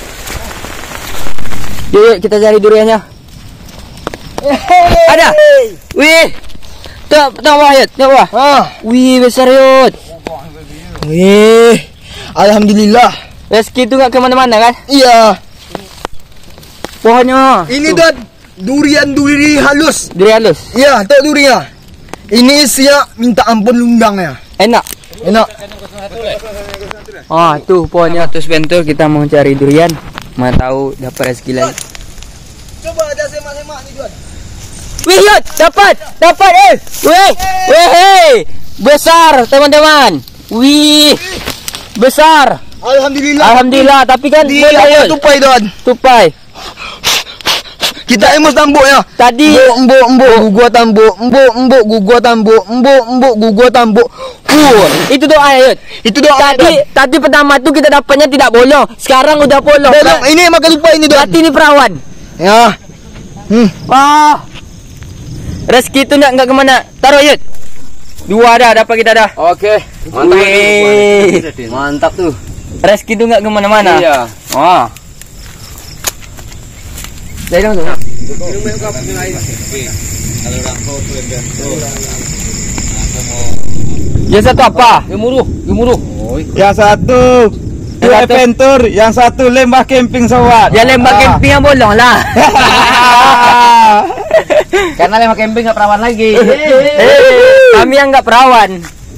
Yuk, yuk, kita cari duriannya. Ada. Wih. Tuh, tuh bawah, Yud. Tuh bawah. Ah, Wih, besar, Yud. wih. Alhamdulillah. Rezeki itu nggak kemana-mana kan? Iya. Pohonnya. Ini Dad, durian duri halus. Duri halus. Iya, tahu durian. Ini siap minta ampun lundang ya. Enak. Enak. Ah, tuh pohonnya Tuh Adventure, kita mau cari durian. Mau tahu dapat rezeki lagi. Coba ada semak-semak nih, Dad. Wih, Yud, dapat, dapat, eh, wih, wih, hei, besar, teman-teman, wih, besar, Alhamdulillah. alhamdulillah, tapi kan Di boleh, awal Yud, tupai, Dad. tupai, Kita emus tambuk ya. tadi, Mbok, mbok, gugua tambuk. Mbok, mbok, gugua tambuk. Mbok, mbok, gugua tambuk. uh, itu doa ya, Yud, Itu doa. tadi, tadi pertama tuh kita dapatnya tidak bolong, sekarang udah bolong, Bolong. Ber- Ini makan tupai ini, Dad. berarti ini perawan, Ya. Hmm. wah, rezeki itu nggak nggak kemana, taruh, Yud, dua dah, dapat kita dah, Oke. wih, Mantap tuh. rezeki itu nggak kemana-mana, Iya. wah. Dari dong tuh. Yang satu apa? Gemuruh, gemuruh. Yang satu Yang satu- adventure, yang satu lembah camping sawat. Yang lembah camping yang bolong lah. Karena lembah camping nggak perawan lagi. Eh, kami yang nggak perawan.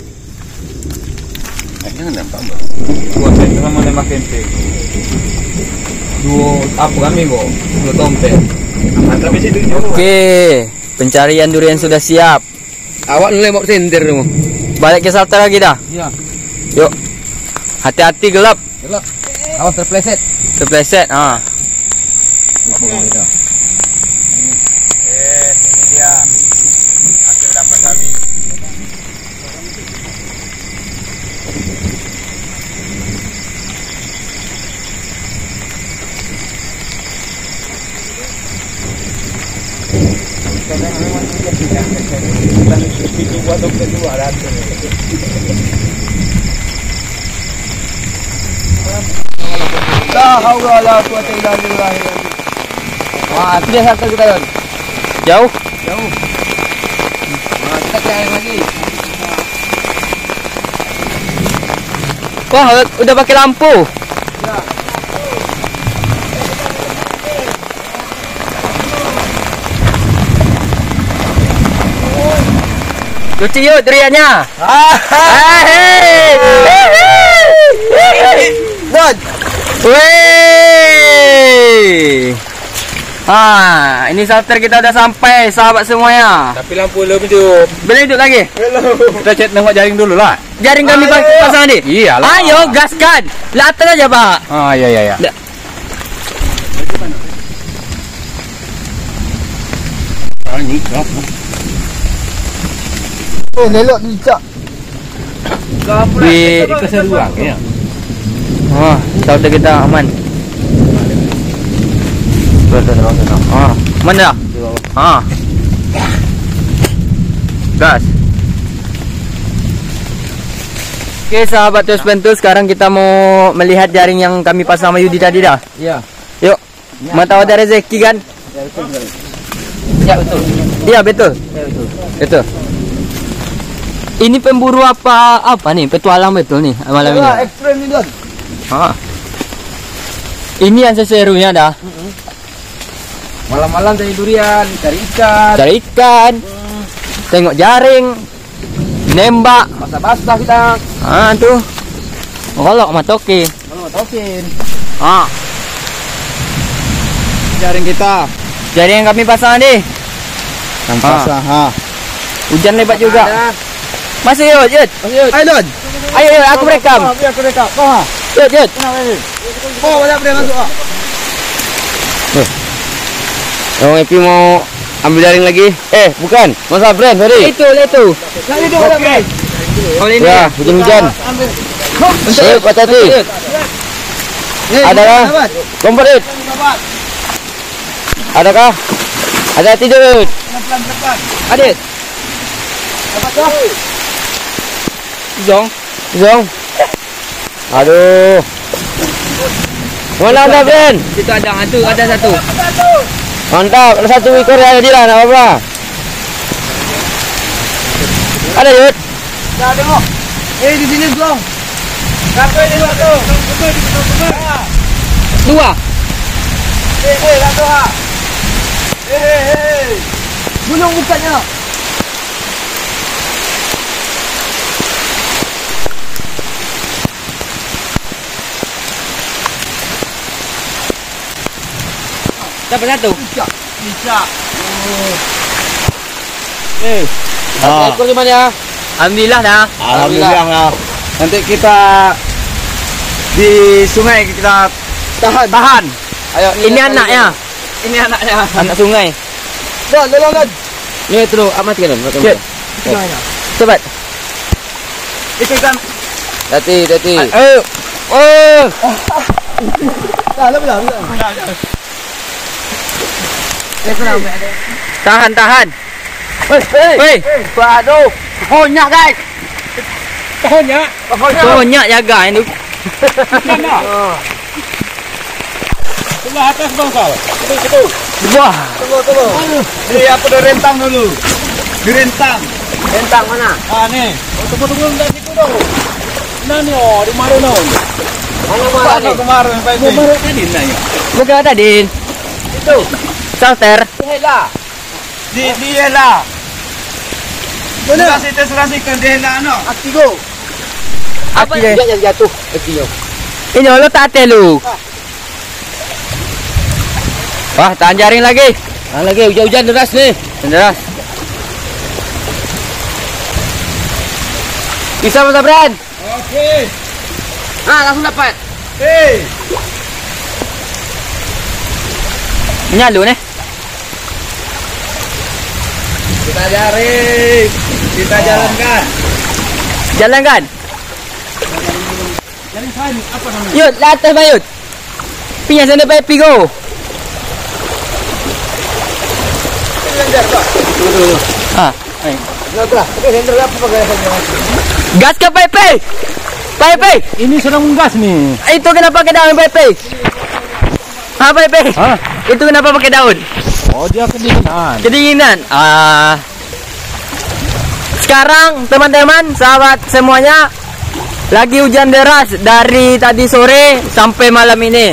Dua center sama lembah camping. Dua apa kami kok? Dua tompel. Mantap sih itu. Oke, pencarian durian sudah siap. Awak nilai mau sender dong. Balik ke shelter lagi dah. Iya. Yuk. Hati-hati gelap. Gelap. Awas terpleset. Terpleset. Ah. La haula wala quwata illa billah. Wah, itu dia satu kita Yon. Jauh. Jauh. Nah, kita cari lagi. Wah, udah pakai lampu. Lucu yuk duriannya. Dad, Wih. Ah, ini shelter kita udah sampai, sahabat semuanya. Tapi lampu belum hidup. Boleh hidup lagi? Kita cek nengok jaring dulu lah. Jaring kami Ayo. pasang nih. Iyalah. Ayo, gaskan. Latar aja, Pak. Ah, iya iya iya. Da- oh lelok dicak. Wih. Keseruan ya. Wah, shelter kita aman. Ah, mana? Ah. Gas. Oke, sahabat Tuh Adventure, sekarang kita mau melihat jaring yang kami pasang sama Yudi tadi dah. Iya. Yuk. Mau tahu ada rezeki kan? Ya betul. Iya, betul. Ya betul. Betul. Ini pemburu apa apa nih? Petualang betul nih malam ini. Ya, ekstrem nih, Don. Ah. Ini yang seserunya dah. Malam-malam cari durian, cari ikan, Cari ikan. Tengok jaring. Nembak. basah-basah kita. Ah tuh. Golok matoki. Kalau tokin. Ah. Jaring kita. Jaring yang kami pasang nih. Yang Ah. pasang, ha. Hujan lebat juga. Masuk yuk, Yud. Ayo, Don. Ayo, yuk, aku rekam. Biar aku rekam. Kau ha. Yud, Yud. Oh, ada boleh masuk. ah. Oh, Epi mau ambil jaring lagi? Eh, bukan. Mas Abren, sorry. Itu, itu. Nah, itu ada boleh. Oh, ini. Ya, hujan-hujan. Eh, hati-hati. Ada kah? Lompat, Yud. Adakah? Hati-hati, Yud. Adit. Zong. Zong. Aduh. Mana anda, Bren? Situ ada satu, ada satu. Mantap, ada satu ekor yang ada di sana, apa? Ada, Yud. Eh, di sini, Zong. Satu ini satu. Dua. Eh, eh, satu ha. Eh, eh, eh. Gulung bukannya. Dapat satu. Bisa. Eh. Satu ekor cuma ya. Alhamdulillah dah. Alhamdulillah lah. Nanti kita di sungai kita Tahan. tahan. Ayo, Ini anaknya. Ini anaknya. Anak sungai. Don, tolong, Don. Ini terus amat kan? Yud. Cepat. Itu kan. Hati, hati. Ayo. Oh. Dah, dah, dah. Tahan, tahan. Hei. Waduh. Honyak, guys. Banyak jaga ini. Sebelah atas bang Sal. Wah. Tunggu, tunggu. Ini aku udah rentang dulu. Direntang. Tentang mana? Ah nih. Tunggu tunggu dari situ dong. Nah nih oh di mana no? Mana Pasang kemarin Pak ini. Tadi nanya. Bukan tadi. Itu. Salter. Hela. Di di lah. Mana? Sudah situ sudah situ di lah no. Aktigo. Apa dia? Dia jatuh. Kecil. Ini lo tak telu. Wah, tahan jaring lagi. Nah, lagi hujan-hujan deras nih. Deras. Bisa Mas Abran? Oke. Ah, langsung dapat. Hei. Nyalu nih. Kita jaring. Kita jalankan. Jalankan. Jaring kain apa namanya? Yud, latas Bayut. Pinya sana baik pigo. Ah, gas ke Pepe. Pepe. Ini sedang gas nih. Itu kenapa pakai daun Pepe? Ah, Pepe. Hah? Itu kenapa pakai daun? Oh dia kedinginan. Kedinginan. Ah. Sekarang teman-teman, sahabat semuanya, lagi hujan deras dari tadi sore sampai malam ini.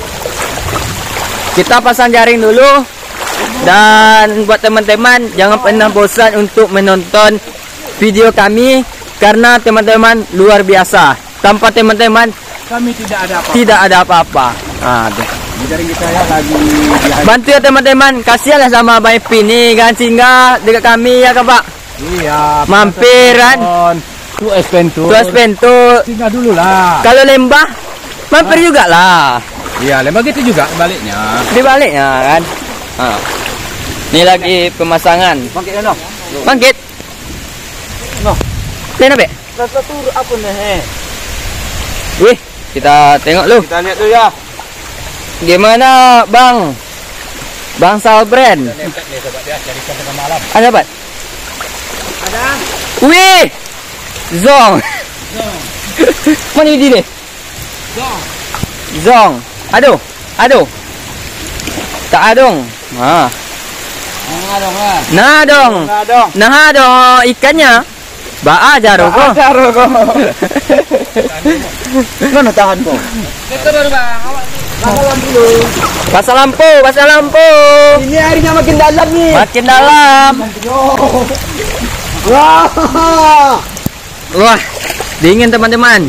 Kita pasang jaring dulu. Dan buat teman-teman, jangan pernah bosan untuk menonton video kami, karena teman-teman luar biasa. Tanpa teman-teman Kami tidak ada apa. tidak ada apa-apa. Ah, tuh. Jaring kita ya lagi di Bantu ya teman-teman, kasihanlah sama Bang Epi nih kan, singgah dekat kami ya kan Pak. Iya. Mampir kan. Tu Espentur. Terus bentuk. Singgah dulu lah. Kalau lembah mampir juga lah. Iya, lembah gitu juga baliknya. Di baliknya kan. Ah. Ini lagi pemasangan. Bangkit no. Bangkit. No. Kena be? Rasa tur apa nih? Wih, kita tengok lu. Kita lihat dulu ya. Gimana Bang? Bang Salbren. Ada apa? Ada. Wih. Zong. Mana ini deh? Zong. Zong. Aduh. Aduh. Tak adong. Ha. Nah dong lah. Nah dong. Nah dong. Nah dong ikannya. Ba jaro ko. Jaro ko. Mana tahan ko? Itu baru bang. Masalah dulu. Pasang lampu, pasang lampu. Ini airnya makin dalam nih. Makin dalam. Wah. Wah, dingin teman-teman.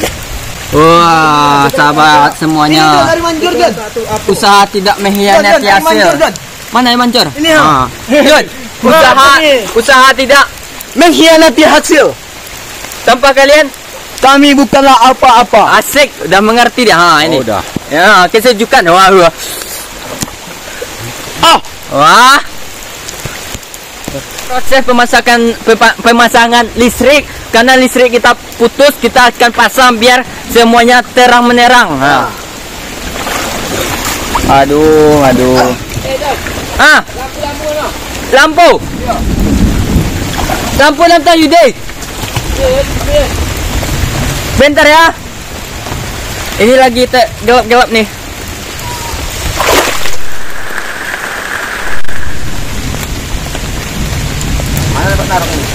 Wah, sahabat Ini semuanya. dari manjur kan? Usaha tidak mengkhianati Dari manjur hasil. kan? Mana yang mancur? Ini ya. Ah. Jod, Wah, usaha ini. usaha tidak Mengkhianati hasil. tanpa kalian Kami bukanlah apa-apa. asik, udah mengerti dia. Ha ini. Oh, dah. Ya, kesejukan. Wah, wah. Ah. Wah. Proses pemasakan pepa- pemasangan listrik, karena listrik kita putus, kita akan pasang biar semuanya terang menerang. Ha. Aduh, aduh. Eh, Dok. Ah, Lampu-lampu no. lampu. Lampu lampu Yudi. Bentar ya. Ini lagi te- gelap-gelap nih. Mana dapat naruh ini?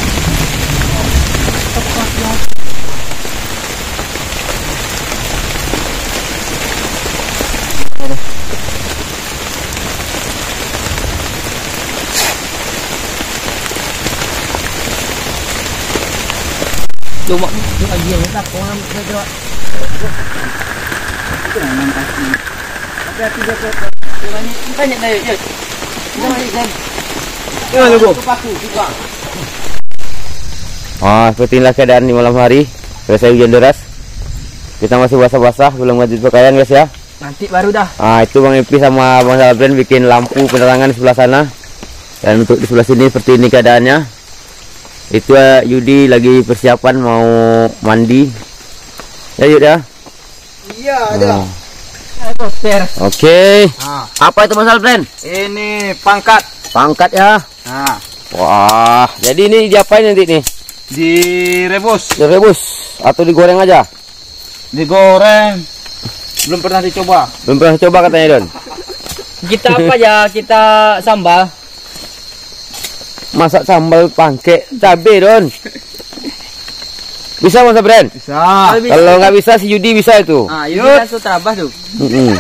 Cuma ni lagi yang tak orang saya banyak dah je. Kita mari kan. Gimana bu? Paku juga. Ah, seperti inilah keadaan di malam hari. Selesai hujan deras. Kita masih basah-basah, belum ganti pakaian guys ya. Nanti baru dah. Ah, itu Bang Epi sama Bang Salbren bikin lampu penerangan di sebelah sana. Dan untuk di sebelah sini seperti ini keadaannya. Itu uh, Yudi lagi persiapan mau mandi. Ya Yudi ya. Iya ada. Oh. Oke. Ah. Apa itu Bang Salbren? Ini pangkat. Pangkat ya. Nah, Wah, jadi ini diapain nanti nih? direbus, Direbus atau digoreng aja? digoreng. Belum pernah dicoba. Belum pernah coba katanya Don. Kita apa ya? Kita sambal. Masak sambal pakai cabai Don. Bisa Mas Bren? Bisa. Kalau nggak bisa si Yudi bisa itu. Ah, Yudi kan sutrabah tuh. Mm-mm.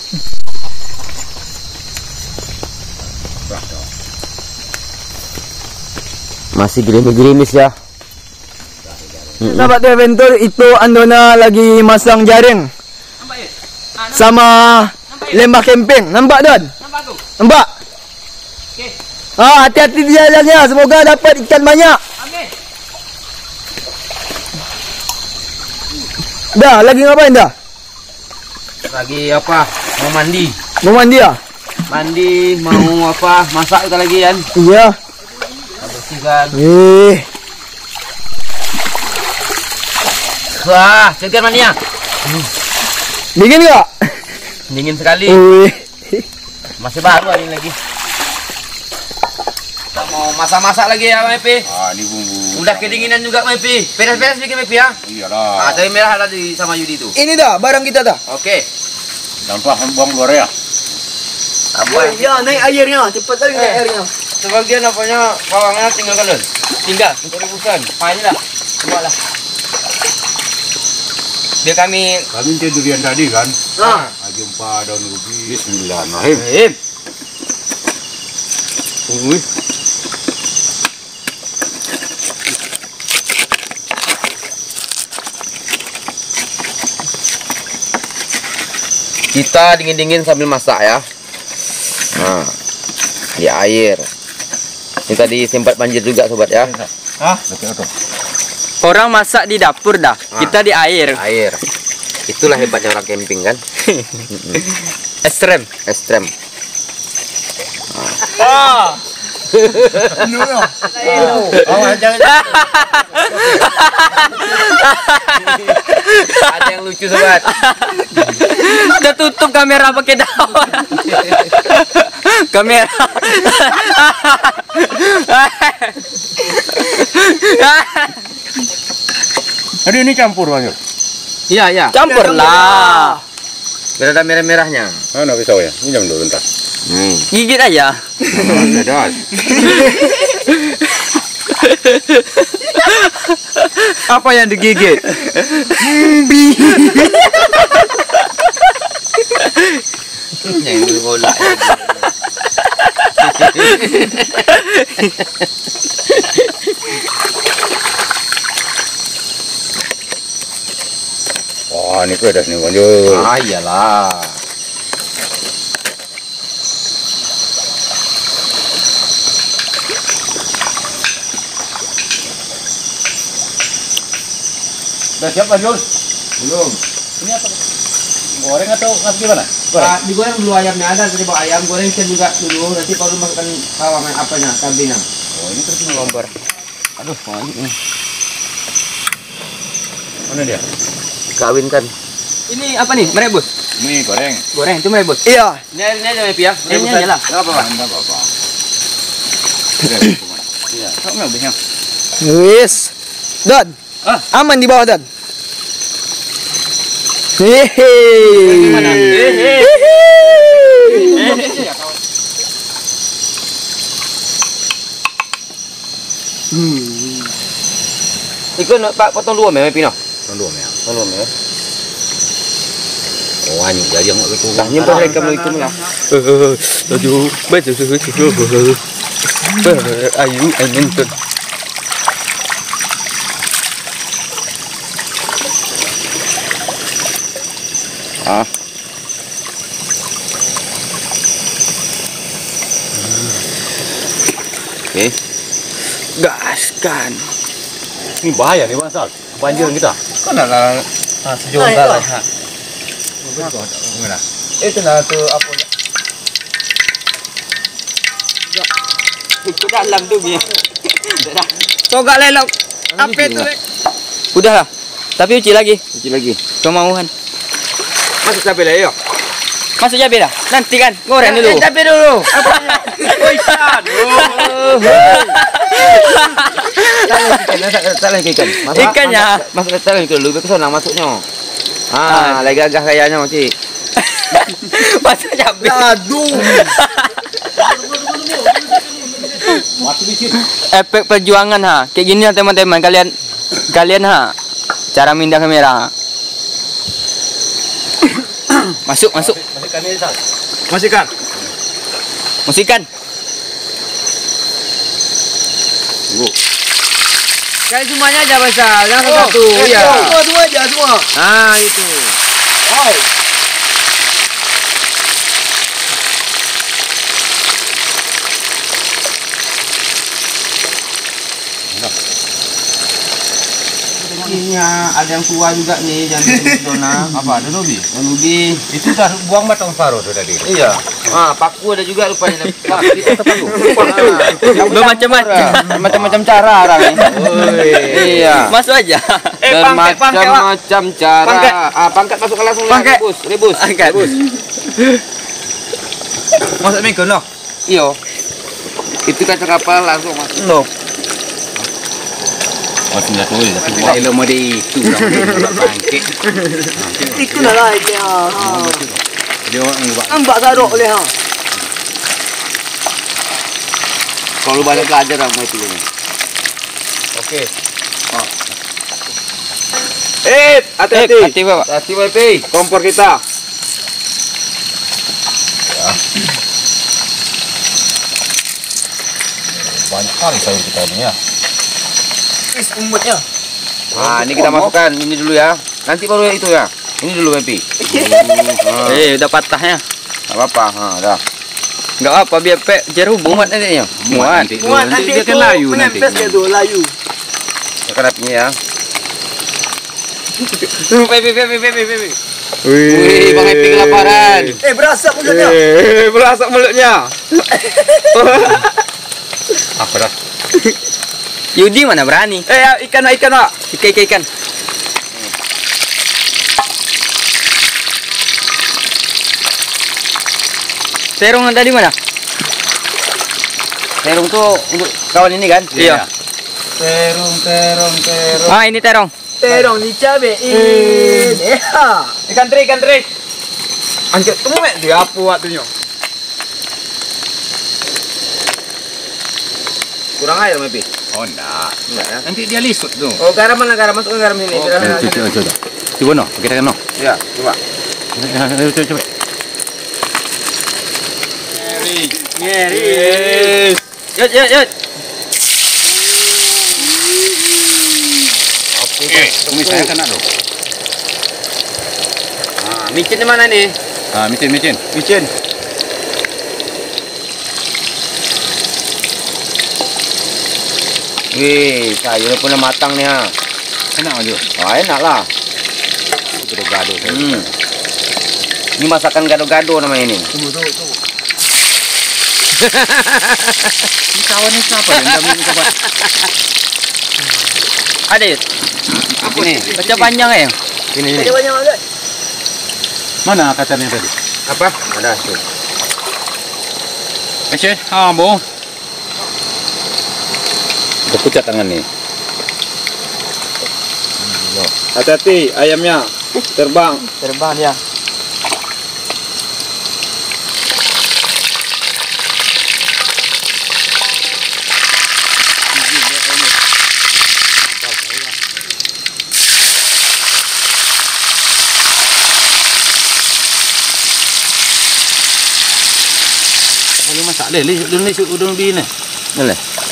Masih gerimis-gerimis ya. Sahabat Adventure itu Andona lagi masang jaring Nampak ya? Ah, nampak, sama nampak ya? lembah camping. Nampak Don? Nampak tu. Nampak? Okey, Ah, hati-hati di jalannya. Semoga dapat ikan banyak. ambil. Dah, lagi ngapain dah? Lagi apa? Mau mandi. Mau mandi ah? Mandi mau apa? Masak kita lagi kan? Iya. Bersihkan. Eh, Wah, cekan mania. dingin enggak? Dingin sekali. Eh, Masih baru hari ini lagi. Kita mau masak-masak lagi ya, Bang Epi. Ah, ini bumbu. Udah kedinginan juga, Bang Epi. Beres-beres bikin Epi ya. Iyalah. Ah, cabai merah ada di sama Yudi tuh. ini dah barang kita dah. Oke. Nampak buang luar ya. Apa? Ya, naik airnya. Cepat kali naik airnya. Sebagian apanya bawangnya tinggal kalian. Tinggal untuk rebusan. Ah, ini lah. Coba lah. Biar kami Kami itu durian tadi kan. ah, Jumpa daun ubi. Bismillahirrahmanirrahim. Wih. Kita dingin-dingin sambil masak ya. Nah, di air. Ini tadi sempat banjir juga sobat ya. Hah? Betul tuh. Orang masak di dapur dah. Kita di air. Air. Itulah hebatnya orang camping kan. Ekstrem, ekstrem. Ah. Oh, jangan. Ada yang lucu sobat. Kita tutup kamera pakai daun. Kamera. Tadi ini campur banyak. Iya, iya. Campur lah. Biar ada merah-merahnya. Ah, nak pisau ya. Ini jam dulu bentar. Hmm. Gigit aja. Beda. Apa yang digigit? Mbi. Yang golak. Wah, ni pedas ni Bonjol. Ah, iyalah. Dah siap Bonjol? Belum. Ini apa? Goreng atau apa gimana? Goreng. Ah, digoreng dulu ayamnya, ada tadi bawa ayam, gorengkan juga dulu, nanti baru masukkan bawang apanya, cabai. Oh, ini terus ngelombar. Aduh, mau ini. Mana dia? Kawinkan. Ini apa nih? Merebus. Ini goreng. Goreng itu merebus. Iya. Ini ini aja Mepi ya. Ini aja lah. Enggak apa-apa. Enggak apa-apa. Iya, tak mau bilang. Wis. Dan. Ah. Aman di bawah Dan. Hehe. Gimana? Hehe. Hmm. Ikut Pak potong dua Mepi no. Tolong ya. Tolong ya. Oh, anjing jadi enggak betul. Nah, nyimpan mereka mau itu lah. Aduh, baca susu. Ayu, ayu tuh. Ah. Oke. Gaskan. Ini bahaya nih Bang Sal. Banjir kita. Kan ada sejauh salah. Itu nah tu apa? Itu dalam tu punya. Sogak lelok. Apa itu? Udah lah. Tapi uci lagi. Uci lagi. Kemauan. Masuk cabai lah ya. Masuk cabai dah. Nanti kan goreng dulu. Cabai dulu. Oh ikan. Salah ikan. Ikannya. Masuk ke dalam dulu ke sana masuknya. Ah, lagi gagah kayaknya Cik. Masuk cabai. Aduh. Efek perjuangan ha. Kayak gini lah teman-teman. Kalian kalian ha. Cara mindah kamera. Masuk, masuk. Masukkan ini Sal. Masukkan. Musikan. Kalian semuanya aja besar. Jangan satu. Ya. Semua semua aja semua. Ah, itu. Wow. Ini ada yang tua juga nih, jangan dona. Apa? Ada Nobi? Nubi. Itu dah buang batang separuh tuh tadi. Iya. Ah, paku ada juga rupanya. Yang Bermacam-macam. macam-macam cara orang ini. Iya. Masuk aja. Eh, pangkat, pangkat, Wak. Bermacam cara. Pangkat. Ah, pangkat masuk langsung lah. Pangkat. Rebus, rebus. Angkat. Rebus. Masuk mikro noh. Iyo. Itu kaca kapal langsung masuk. Noh. Oh, sudah tahu ya. Tapi tak elok mode itu orang bangkit. Itu dah lah dia. Dia orang buat. Ambak sarok boleh ha. Kalau balik belajar lah mau itu ini. Okey. Eh, hati-hati. Eh, hati Pak. Hati W P. Kompor kita. Banyak kali sayur kita ini ya. Is umbutnya. Nah, ini kita masukkan ini dulu ya. Nanti baru itu ya. Ini dulu Mepi. Eh, udah patahnya. Enggak apa-apa. Ha, dah. Enggak apa biar pe jeru muat nantinya. Muat. Muat nanti dia itu kan layu nanti. menempel dia tu layu. Kerapnya ya. Pepe pepe pepe pepe. Wih, Wih, Bang Epi kelaparan. Eh berasap mulutnya. Eh, berasap mulutnya. Apa dah? Yudi mana berani? Eh, ikan, ikan, Pak. Ikan ikan ikan. Terong yang tadi mana? Terong tuh untuk kawan ini kan? Iya. Terong, terong, terong. Ah, ini terong. Terong dicabein. Eh ha. Ikan teri, ikan teri. Angkat temek dia apa waktunya? Kurang air, Mepi. Oh, enggak. Enggak ya. Nanti dia lisut tuh. Oh, garam mana garam? Masukkan garam sini. Oh, Garam coba, sini. coba, coba. Coba no, kita kan no. Ya, coba. Coba, coba. Ngeri. Yut, yut, yut. Oke, tunggu saya kena tuh. Ah, micin di mana nih? Ah, micin, micin. Micin. Wih, sayurnya pun matang nih ha. Enak aja. Wah, enak lah. Gado-gado. Hmm. Ini masakan gado-gado namanya ini. Tunggu, tunggu, tunggu. Ini kawannya siapa yang damin coba? Ada yut. Ini, kaca panjang ya. Ini, ini. Banyak banget. Mana kacanya tadi? Apa? Ada tuh. Micin, ah, bong. Udah pucat tangan nih. Hati-hati ayamnya terbang. Terbang dia. Kalau masak deh, lisuk dulu lisuk udang di ni. Boleh.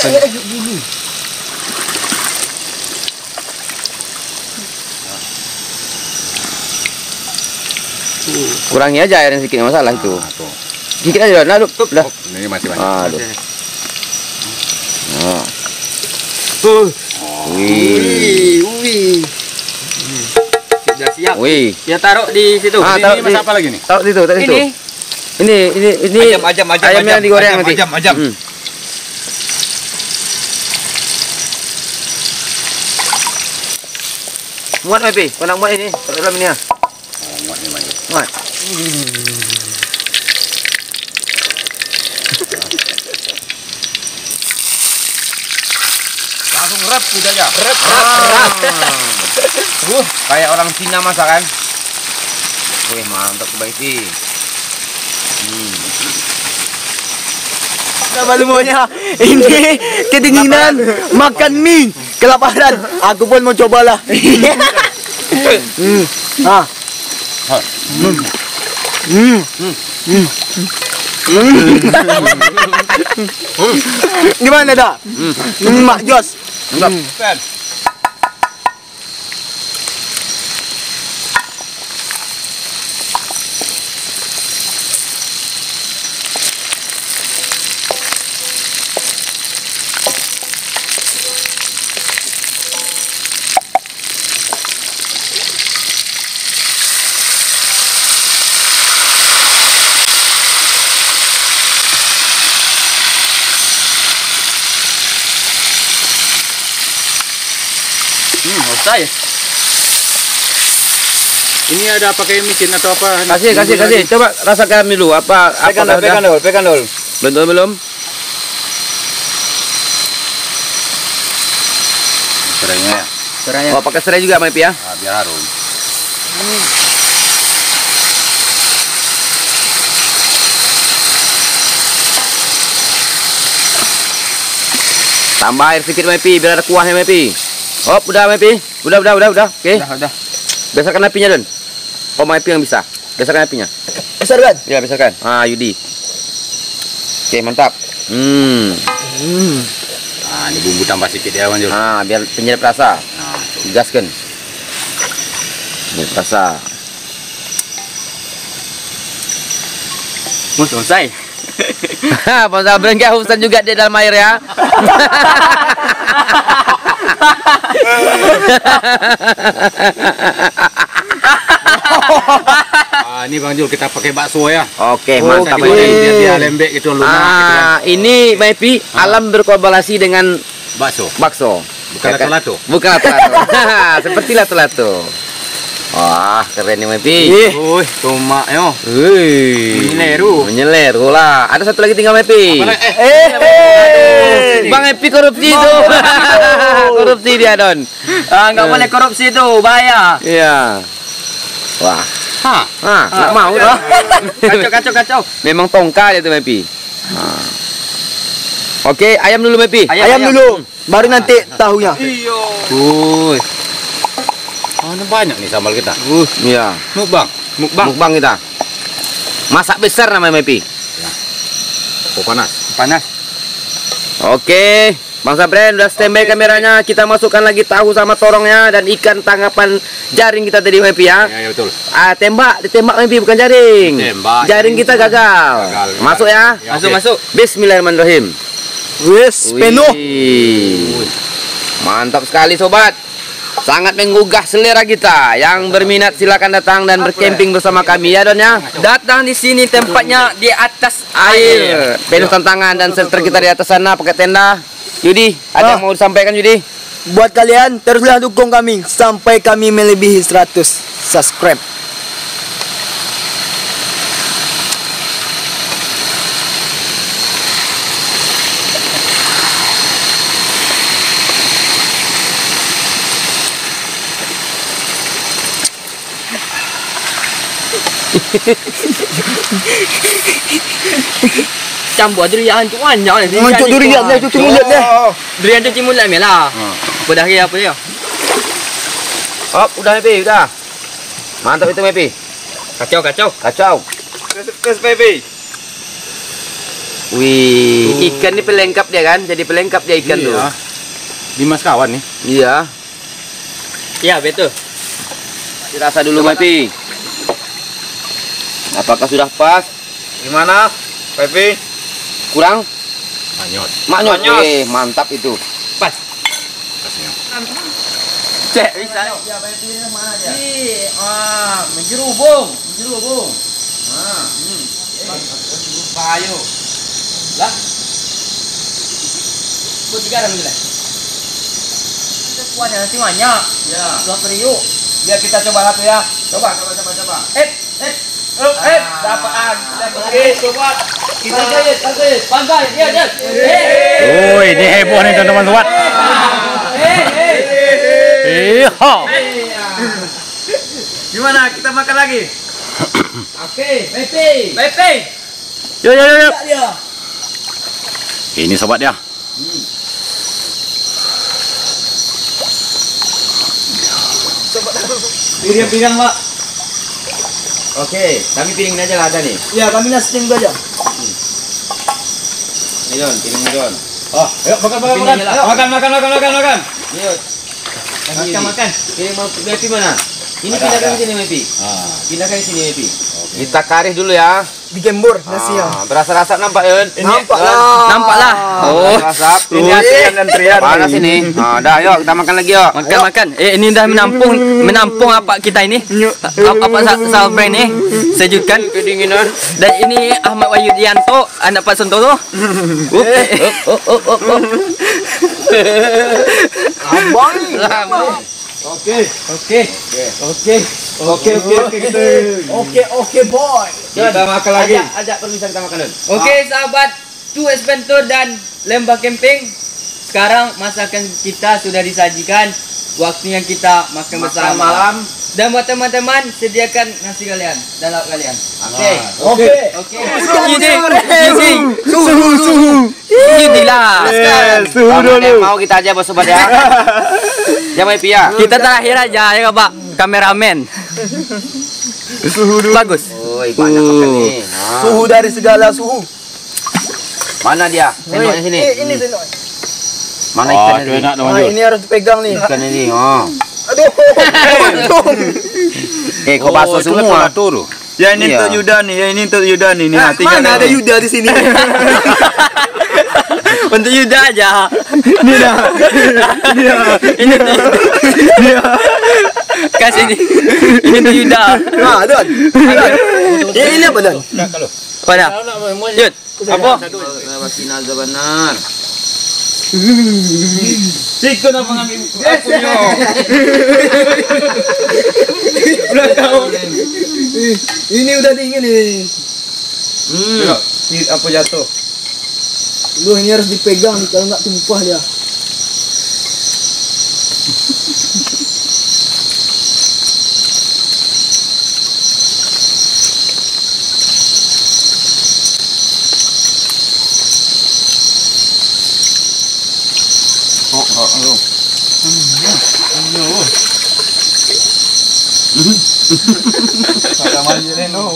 Kurangi aja airnya sedikit, nggak masalah itu. Ah, tuh. Sedikit aja, nah, tuh, dah. Oh, ini masih banyak. Ah, aduh. Ah. Uh. Wih. Wih. Sudah siap. Wih. Ya taruh di situ. Ah, Ini, taruh ini masak di- apa lagi nih? Taruh situ, taruh situ. Ini. Ini, ini, ini. Ajam, ajam, ajam, Ayamnya ajam, digoreng ajam, nanti. ajam, ajam. Hmm. Muat, Mepi. Kau nak muat ini? Taruh dalam ini ya. Oh, muat ni banyak. Muat. Langsung rap gitu aja. Rap, rap, rap. Uh, kayak orang Cina masak kan? Wih, mantap Bang Iti. Nama semuanya. Ini kedinginan. Makan mie. Kelaparan. Aku pun mau cobalah. Hmm. Ah. Ha. Hmm. Hmm. Hmm. Gimana dah? Hmm. Mak Jos. Mantap. Kan? Hmm, selesai. Ini ada pakai micin atau apa? Kasih, kasih, kasih. Coba rasakan dulu apa apa Pekan dulu, pekan dulu, pekan dulu. Betul belum? Serainya ya. Seraya. Oh, pakai serai juga, Mepi ya. Ah, biar harum. Tambah air sedikit, Mepi, biar ada kuahnya, Mepi. Oh, udah, Mepi. Udah, udah, udah, udah. Oke. Udah, udah. Besarkan apinya, Don. Oh, Mepi yang bisa. Besarkan apinya. Besar kan? Ya, besarkan. Ah, Yudi. Oke, mantap. Hmm. Hmm. Ah, ini bumbu tambah sedikit ya, Bang Jul. Ah, biar penyedap rasa. Nah, Gaskan. Penyedap rasa. Oh, selesai. Pasal berengkah Husan juga di dalam air ya. ah, ini Bang Jul kita pakai bakso ya. Oke, Oh, mantap oke. ini. Biar dia lembek gitu lunak gitu kan. Ah, ini Mepi alam berkolaborasi dengan Bakso. bakso. Bukan lato-lato. Bukan lato-lato. Seperti lato-lato. Wah, keren nih Mepi. Wih, tomak yo. Wih. Menyeleru. Menyeleru lah. Ada satu lagi tinggal Mepi. Apa lagi? Eh, Eh, eh. Bang Mepi korupsi itu. Korupsi dia, Don. Ah, nggak boleh korupsi itu, bahaya. Iya. Wah. ha. Ah, nggak mau dah. Kacau, kacau, kacau. Memang tongkar itu Mepi. Ah. Oke, ayam dulu Mepi. Ayam, dulu, baru nanti tahunya. Wuih. Oh, ini banyak nih sambal kita. Uh, iya. Mukbang. Mukbang. Mukbang kita. Masak besar namanya Mepi. Oh, panas. Panas. Oke, Bang Sabren udah standby kameranya. Kita masukkan lagi tahu sama torongnya dan ikan tangkapan jaring kita tadi Mepi ya. Ya, ya betul. Ah, tembak, ditembak Mepi bukan jaring. Tembak, Jaring kita gagal. Gagal. Masuk ya. Ya, masuk oke. masuk. Bismillahirrahmanirrahim. Wes, penuh. Wih. Mantap sekali sobat. Sangat menggugah selera kita. Yang berminat silakan datang dan berkemping bersama kami ya Don ya. Datang di sini tempatnya di atas Air, penuh tantangan dan serter kita di atas sana pakai tenda. Yudi, ada yang mau disampaikan Yudi? Buat kalian, teruslah dukung kami sampai kami melebihi seratus subscribe. campur durian tu banyak ni. Muncul durian dah, cuci mulut dah. Durian tu cimun lah melah. Pada hari apa dia? Oh, udah Mepi, udah. Mantap itu Mepi. Kacau kacau. Kacau. Kes baby. Wih, ikan ni pelengkap dia kan? Jadi pelengkap dia ikan tuh. Iya. Dimas kawan nih. Iya. Ya betul. Dirasa dulu Mepi. Apakah sudah pas? Gimana? Baby. Kurang? Manyot. Maknyot. Maknyot. Eh, mantap itu. Pas. Cek bisa. Ya, Mepi mana dia? Ni ah menjerubung, menjerubung. Ah, hmm. Bayu. Lah. Buat tiga orang lah. Kita kuat nasi banyak. Ya. Dua periuk. Biar kita coba satu ya. Coba, coba, coba, coba. Eh, eh. Eh, eh, dapaan. Oke, sobat. Kita jahit, jahit. Pandai, dia, dia. Oh, ini heboh nih teman-teman sobat. Eh, eh. Iya. Gimana? Kita makan lagi? Oke, Mepi. Mepi. Yo yo yo. yo. Dia. Ini sobat ya. Piring-piring, Pak. Oke, kami piringin aja lah ada nih. Ya, kami nasi tinggal aja. Nih Don, piringin Don. Oh, ayo makan makan makan. Ayo. Makan makan makan makan makan. Nih Don. Makan, makan. Piring mau Mepi mana? Ini Ada, pindahkan ada. ke sini Mepi. Ah. Pindahkan ke sini Mepi. Kita karih dulu ya. Digembur nasi ya. Ah, berasa-rasa nampak Yun? Nampak lah. Nampak lah. Oh, berasa. Ini antrian dan trian. Panas ini. Ah, dah yuk kita makan lagi yuk. Makan, makan. Eh, ini dah menampung, menampung apa kita ini. Apa, apa sa brand ni. Sejukan. Kedinginan. Dan ini Ahmad Wahyudianto, anak Pak Sentoso. Oh, oh, oh, oh, oh. Abang ni. Oke. Oke. Oke. Oke, oke, oke kita. Oke, oke boy. Kita makan lagi. Ajak, ajak permisaan kita makan Don. Oke, sahabat Two Adventure dan Lembah Camping. Sekarang masakan kita sudah disajikan. Waktunya kita makan bersama. malam. Dan buat teman-teman, sediakan nasi kalian dan lauk kalian. Oke. Oke. Oke. Ini, ini, Suhu, suhu. ini lah. Suhu Kamu ada yang dulu. mau kita aja bos sobat ya. Ya Mepi ya. Kita terakhir aja ya Pak, kameramen. Suhu dulu. Bagus. Woi, banyak makan nih. Nah. Suhu dari segala suhu. Mana dia? Sendoknya sini. Eh, ini sendok. Mana Oh, ikannya itu ini? enak teman Ah, ini harus dipegang nih. Ikan ini. Oh. Aduh. Untung. Eh, kau basuh semua. Tuh. Ya ini Iya. untuk Yuda nih, ya ini untuk Yuda nih. Nih, Nah, hati mana jangan. ada Yuda di sini? Untuk Yuda aja. Ini dah. Dia. Ini untuk Dia. kasih ini. Ini untuk Yuda. Ah, Don. Ini ini apa, Don? Pada. Yud. Apa? Final benar. Sikut apa ngambil? Ini udah dingin nih. Hmm. Ini apa jatuh? Lu ini harus dipegang nih, kalau nggak tumpah dia. Pada maju ni no.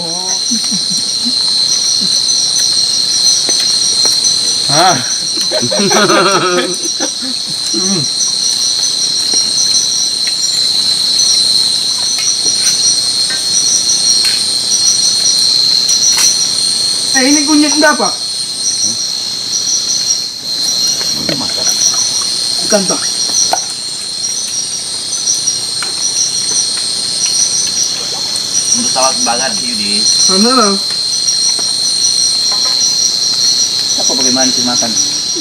Ah. Eh, ini kunyit enggak, Pak? Bukan, Pak. Untuk tawar kembangan sih Yudi. Mana lah? Apa bagaimana sih makan?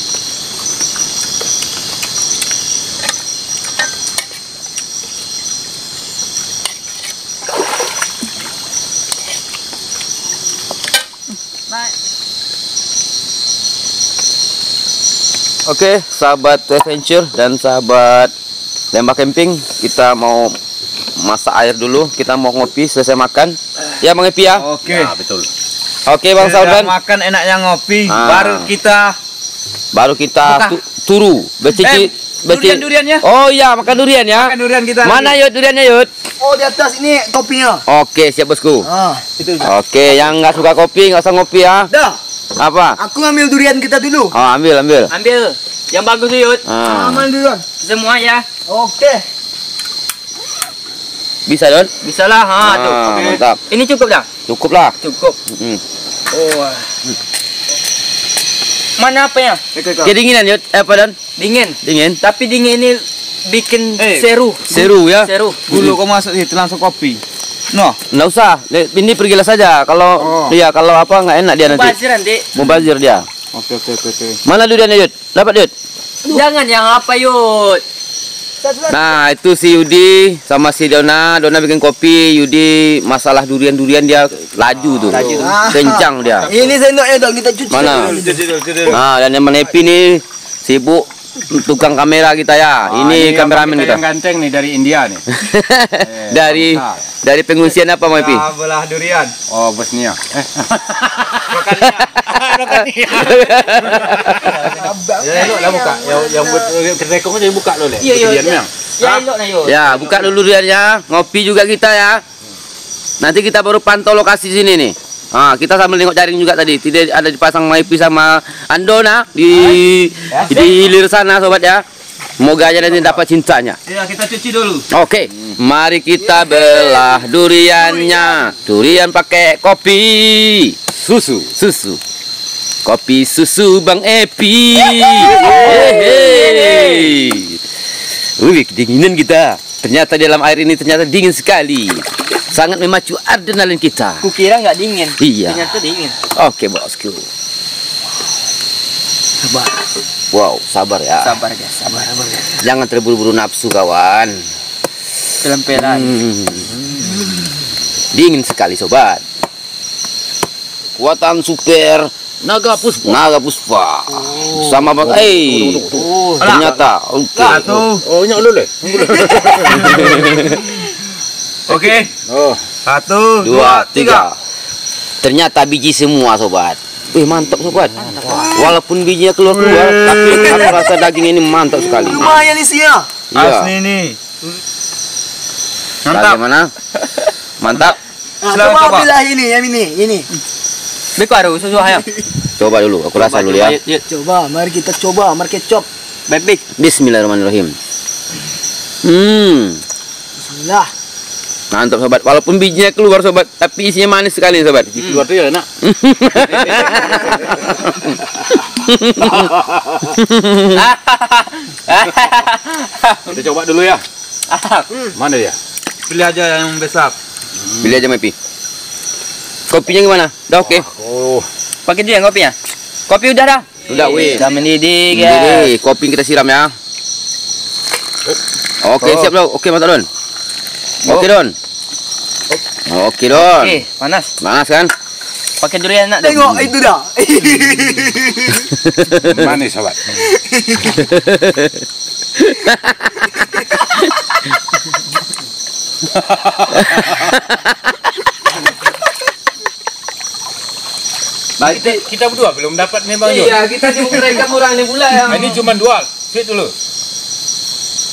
Oke, sahabat adventure dan sahabat Lembah Camping, kita mau masak air dulu. Kita mau ngopi selesai makan. Ya, Bang Epi ya? Oke. Ya, betul. Oke, Bang Sudah Saudan. makan enaknya ngopi, Ah. baru kita Baru kita Buka. tu- turu. Becici, Eh, durian-duriannya. Oh iya, makan durian ya. makan durian kita. Mana lagi. Yud duriannya Yud? Oh, di atas ini kopinya. Oke, siap bosku. Ah, Itu. Oke, yang nggak suka kopi nggak usah ngopi ya. dah. Apa? Aku ngambil durian kita dulu. Oh, ambil, ambil. Ambil. Yang bagus tuh, Yud. Ah. Aman duluan. Semua ya. Oke. Bisa Don? Bisa lah. Ha, tuh. Ah, Oke. mantap. Ini cukup dah? Cukup lah. Cukup. Mm. Oh. Mana apa ya? Kedinginan Yud? Eh, apa Don? Dingin. Dingin. Tapi dingin ini bikin Eh. seru. Seru ya? Seru. Dulu kau masuk situ langsung kopi. No. Nggak usah. Le- Ini pergilah saja. Kalau Oh. iya, kalau apa nggak enak dia nanti. Bazir nanti. Mubazir dia. Oke oke oke oke. Mana duriannya Yud? Dapat Yud? Jangan yang apa, Yud. Nah, itu si Yudi sama si Dona. Dona bikin kopi, Yudi masalah durian-durian dia laju tuh. Ah. Kencang dia. Ini sendoknya dong, kita cuci. Mana? Judul judul. Nah, dan yang menepi nih sibuk tukang kamera kita ya. Ah, ini kameramen kita. Yang ganteng nih dari India nih. dari mantap. dari pengungsian apa Mepi? Ah, belah durian. Oh, Bosnia. Eh, ya, elok lah buka. Yang yang buat kedekong aja buka lo le. Iya, iya, Kejadian iya. memang. Ya, elok nah, Yud. Ya, buka dulu duriannya. Ngopi juga kita ya. Nanti kita baru pantau lokasi sini nih. Ah, kita sambil nengok jaring juga tadi. Tidak ada dipasang Mepi sama Andona di di hilir sana sobat ya. Semoga aja nanti dapat cintanya. Ya, kita cuci dulu. Oke, mari kita belah duriannya. Durian pakai kopi susu, susu. Kopi susu Bang Epi. Hehehe. Wih, kedinginan kita. Ternyata di dalam air ini ternyata dingin sekali. Sangat memacu adrenalin kita. Kukira nggak dingin. Iya. Ternyata dingin. Oke, bosku. Sabar. Wow, sabar ya. Sabar guys, sabar, sabar guys. Jangan terburu-buru nafsu kawan. Kelemperan. Hmm. Dingin sekali sobat. Kuatan super Naga Puspa. Naga Puspa. Sama Bang. Eh. Ternyata. Oke. Satu. Oh, nyak lu le. Oke. Oh, Satu, Dua, tiga. Ternyata biji semua sobat. Wih, mantap sobat. Walaupun bijinya keluar-keluar, tapi aku rasa daging ini mantap sekali. Lumayan isinya. Iya. Asli nih. Mantap. Bagaimana? Mantap. Nah, Silakan coba coba. belah ini, yang ini, ini. Beko susu ya. Coba dulu, aku rasa dulu ya. Coba, mari kita coba, mari kita cop. Baik, Bismillahirrahmanirrahim. Hmm, Bismillah. mantap sobat. Walaupun bijinya keluar sobat, tapi isinya manis sekali sobat. keluar tuh ya enak. Kita coba dulu ya. Mana dia? Pilih aja yang besar. Pilih aja Mepi. Kopinya gimana? Udah oke. Oh, Pakai dia kopinya. Kopi udah dah. Udah wih. Udah mendidih Ini guys. kopi kita siram ya. Oke, siap Don. Oke, mantap Don. Oke Don. Oke Don. Oke, panas. Panas kan? Pakai durian nak. Tengok itu dah. manis sobat. Baik, Kita, kita berdua belum dapat nih Bang Yud. iya, kita sibuk rekam orang ini pula ya. Nah, ini cuma dua. Sweet dulu.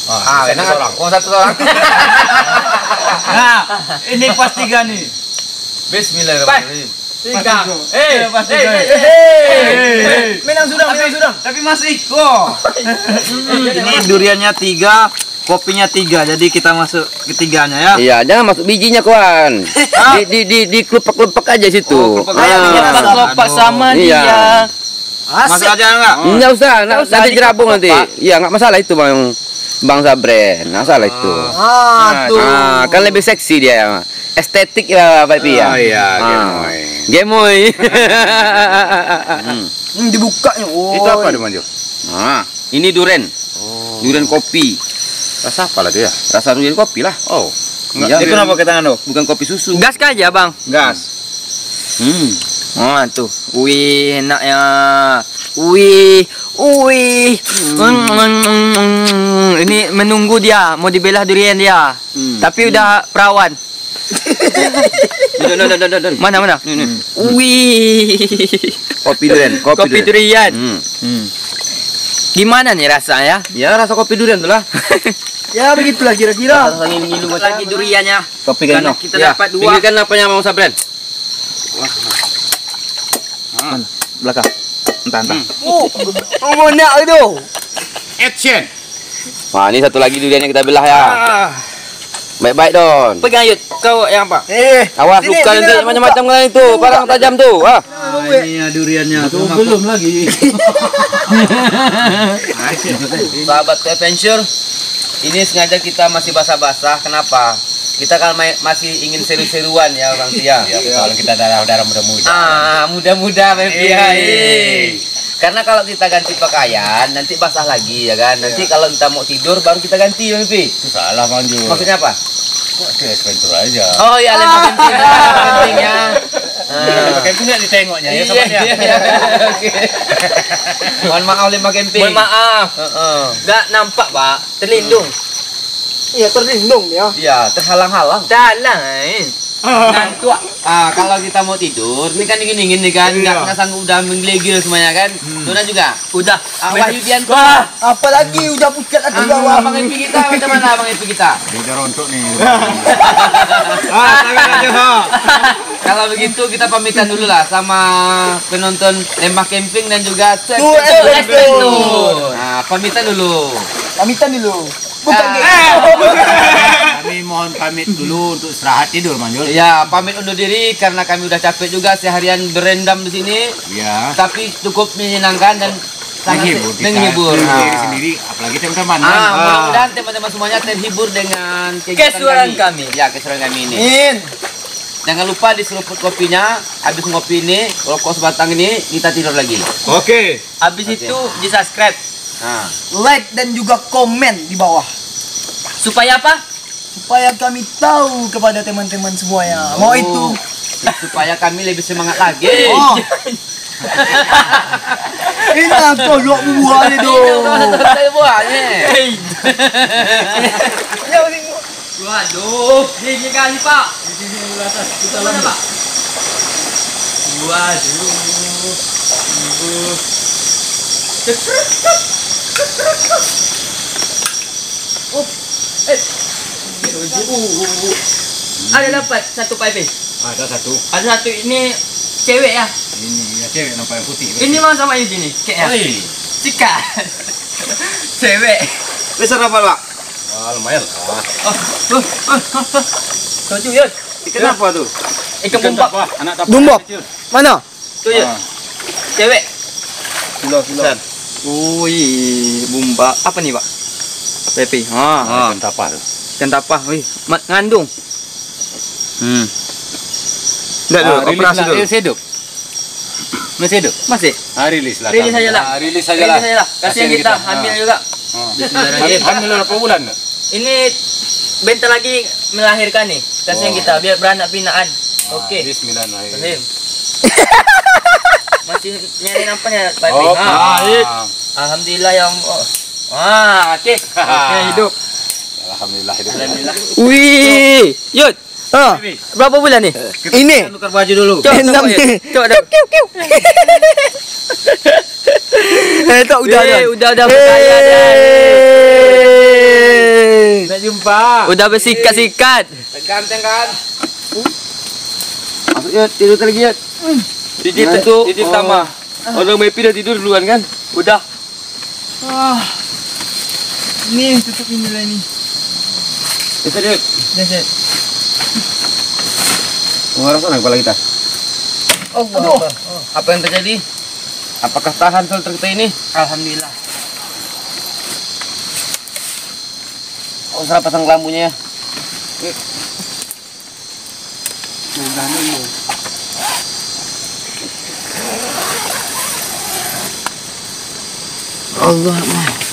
Ah, enak orang. Oh, satu orang. Nah, ini pas tiga nih. Bismillahirrahmanirrahim. Tiga. Eh, pas tiga. Menang sudah, menang sudah. Tapi Mas Iko. Ini duriannya tiga, kopinya tiga. Jadi kita masuk ketiganya ya. Iya, jangan masuk bijinya kawan. Di di di di kelopak-kelopak aja situ. Oh, kelopak aja. Kelopak sama Iya. dia. Masuk aja enggak? Enggak usah, na- usah nanti jerabung nanti. dikelopak. Iya, enggak masalah itu Bang Bang Sabren. Enggak masalah itu. Ah, tuh. Ah, kan lebih seksi dia. Estetik ya Pak Pi ya. Oh iya, Ah. gemoy. Gemoy. Hmm, dibukanya. Oh. Itu apa dia Manjo? Ah, ini duren. Duren kopi. Rasa apa lah dia? Rasa duren kopi lah. Oh. Iya. Itu kenapa kita nganu? Bukan kopi susu. Gas aja bang. Gas. Hmm. Ah tuh. Wih enaknya. Wih. Wih. Mm, mm, mm, mm. Ini menunggu dia mau dibelah durian dia. Tapi udah perawan. Don, don, don, don, don. Mana mana? Nih, nih. Wih. Kopi duren, kopi, Kopi durian. Hmm. Gimana nih rasanya? Ya rasa kopi durian tuh lah. Ya begitulah kira-kira. Rasa ngilu-ngilu macam Lagi duriannya. kopi Karena kan. kita dapat dua. Pinggirkan apanya Bang Sabren. Belakang. Entah, entah. Oh, oh nak itu. Action. Wah, ini satu lagi durian yang kita belah ya. Baik-baik Don. Pegang Yud. Kau yang apa? Eh, Awas sini, luka sini nanti lah, macam-macam kan itu. Parang tajam tuh. Ah. Ah, ini ya duriannya. Belum lagi. Sahabat adventure, ini sengaja kita masih basah-basah. Kenapa? Kita kan ma- masih ingin seru-seruan ya Bang Tia. Kalau kita darah-darah muda-muda. Ah, muda-muda Baby. Karena kalau kita ganti pakaian, nanti basah lagi ya kan. Nanti kalau kita mau tidur baru kita ganti Baby. Salah Manjo. Maksudnya apa? Kok dia adventure aja. Oh iya, lima genting, lima genting ya. Ah. Pakai punya ditengoknya ya Iya, sobatnya. iya, iya. Oke. Mohon maaf lima camping. Mohon maaf. Heeh. Gak nampak pak. Terlindung. iya terlindung ya. Iya, terhalang-halang. Dalang. Eh. Nantu. Ah, kalau kita mau tidur, ini kan dingin-dingin nih kan, nggak nggak sanggup udah menggigil semuanya kan. Dona juga. Udah. Ah, Wahyu Dianto. Wah, apalagi udah pucat hati bawah. Abang Epi kita macam mana Abang Epi kita? Dia rontok nih. Ah, tangan aja ha. Kalau begitu kita pamitan dulu lah sama penonton Lembah Camping dan juga Cek Tuh, Adventure. Nah, pamitan dulu. Pamitan dulu. Bukan Ah. gitu. Kami mohon pamit dulu untuk istirahat tidur Manjul. Ya, pamit undur diri karena kami udah capek juga seharian berendam di sini. Ya. Tapi cukup menyenangkan dan sangat Menghibur kita. menghibur. Diri Ah. sendiri, apalagi teman-teman. Ah, kan? mudah-mudahan teman-teman semuanya terhibur dengan kegiatan Keseruan kami. Ya, keseruan kami ini. In. Jangan lupa diseruput kopinya. Habis ngopi ini, rokok sebatang ini, kita tidur lagi. Oke. Habis itu di subscribe. Nah, Like dan juga komen di bawah. Supaya apa? Supaya kami tahu kepada teman-teman semuanya. Mau Oh. itu. supaya kami lebih semangat lagi. Oh. Ini aku dua buahnya Ini dong. udah satu buahnya. Ya, ini. Waduh, ini kali pak. Di sini atas kita mana pak? Waduh. Oh, eh. Ada dapat satu pipe. Ada satu. Ada satu ini cewek ya. Ini ya cewek nampak yang putih. Ini mau sama ini nih, kayak Oi. sikat. Cewek. Besar apa, Pak? Wah, lumayan. Wah. Oh, oh, oh, oh. Tujuh yuk. Kenapa tuh? Ikan bumbak. Wah, anak tapak. Bumbak. kecil. Mana? Tuh yuk. Ah. Cewek. Kilo, kilo. Wih, bumbak. Apa nih, Pak? Pepi. Ah, Ah, ikan tapak tuh. ikan tapah. Wih, mat ngandung. Hmm. Enggak dulu, Ah, rilis operasi lah. dulu. Rilis hidup. Masih hidup? Masih? Ah, rilis lah. Rilis kami. saja lah. Ah, rilis saja lah. Rilis saja lah. Kasihan kita, hamil Ah. juga. Ah. Bismillahirrahmanirrahim. Hamil berapa bulan? tuh? Ini bentar lagi melahirkan nih. Kasihan Wow. kita biar beranak pinaan. Ah, Oke. Bismillahirrahmanirrahim. Masih nyari nampaknya Pak Epi. Oh, Ah, baik. Alhamdulillah yang oh. Wah, oke. Oke, hidup. Alhamdulillah hidup. Alhamdulillah. Wih, Yud, Ah, berapa bulan nih? ini. Tukar baju dulu. Coba Enam tengok, Yud. nih. Coba dah. Eh, tak udah Eh, dah. udah udah berkaya dah. Eh. Nak jumpa. Udah bersikat-sikat. Ganteng kan? Masuk Yud, tidur lagi Yud. Titip Nah, tu, titip oh. tambah. Orang Mepi dah tidur duluan kan? Udah. Ah. Ni tutup jendela ni. Bisa Yud. Dah set. Orang sana kepala kita. Aduh. Apa yang terjadi? Apakah tahan filter kita ini? Alhamdulillah. Oh, salah pasang lampunya ya. Allah.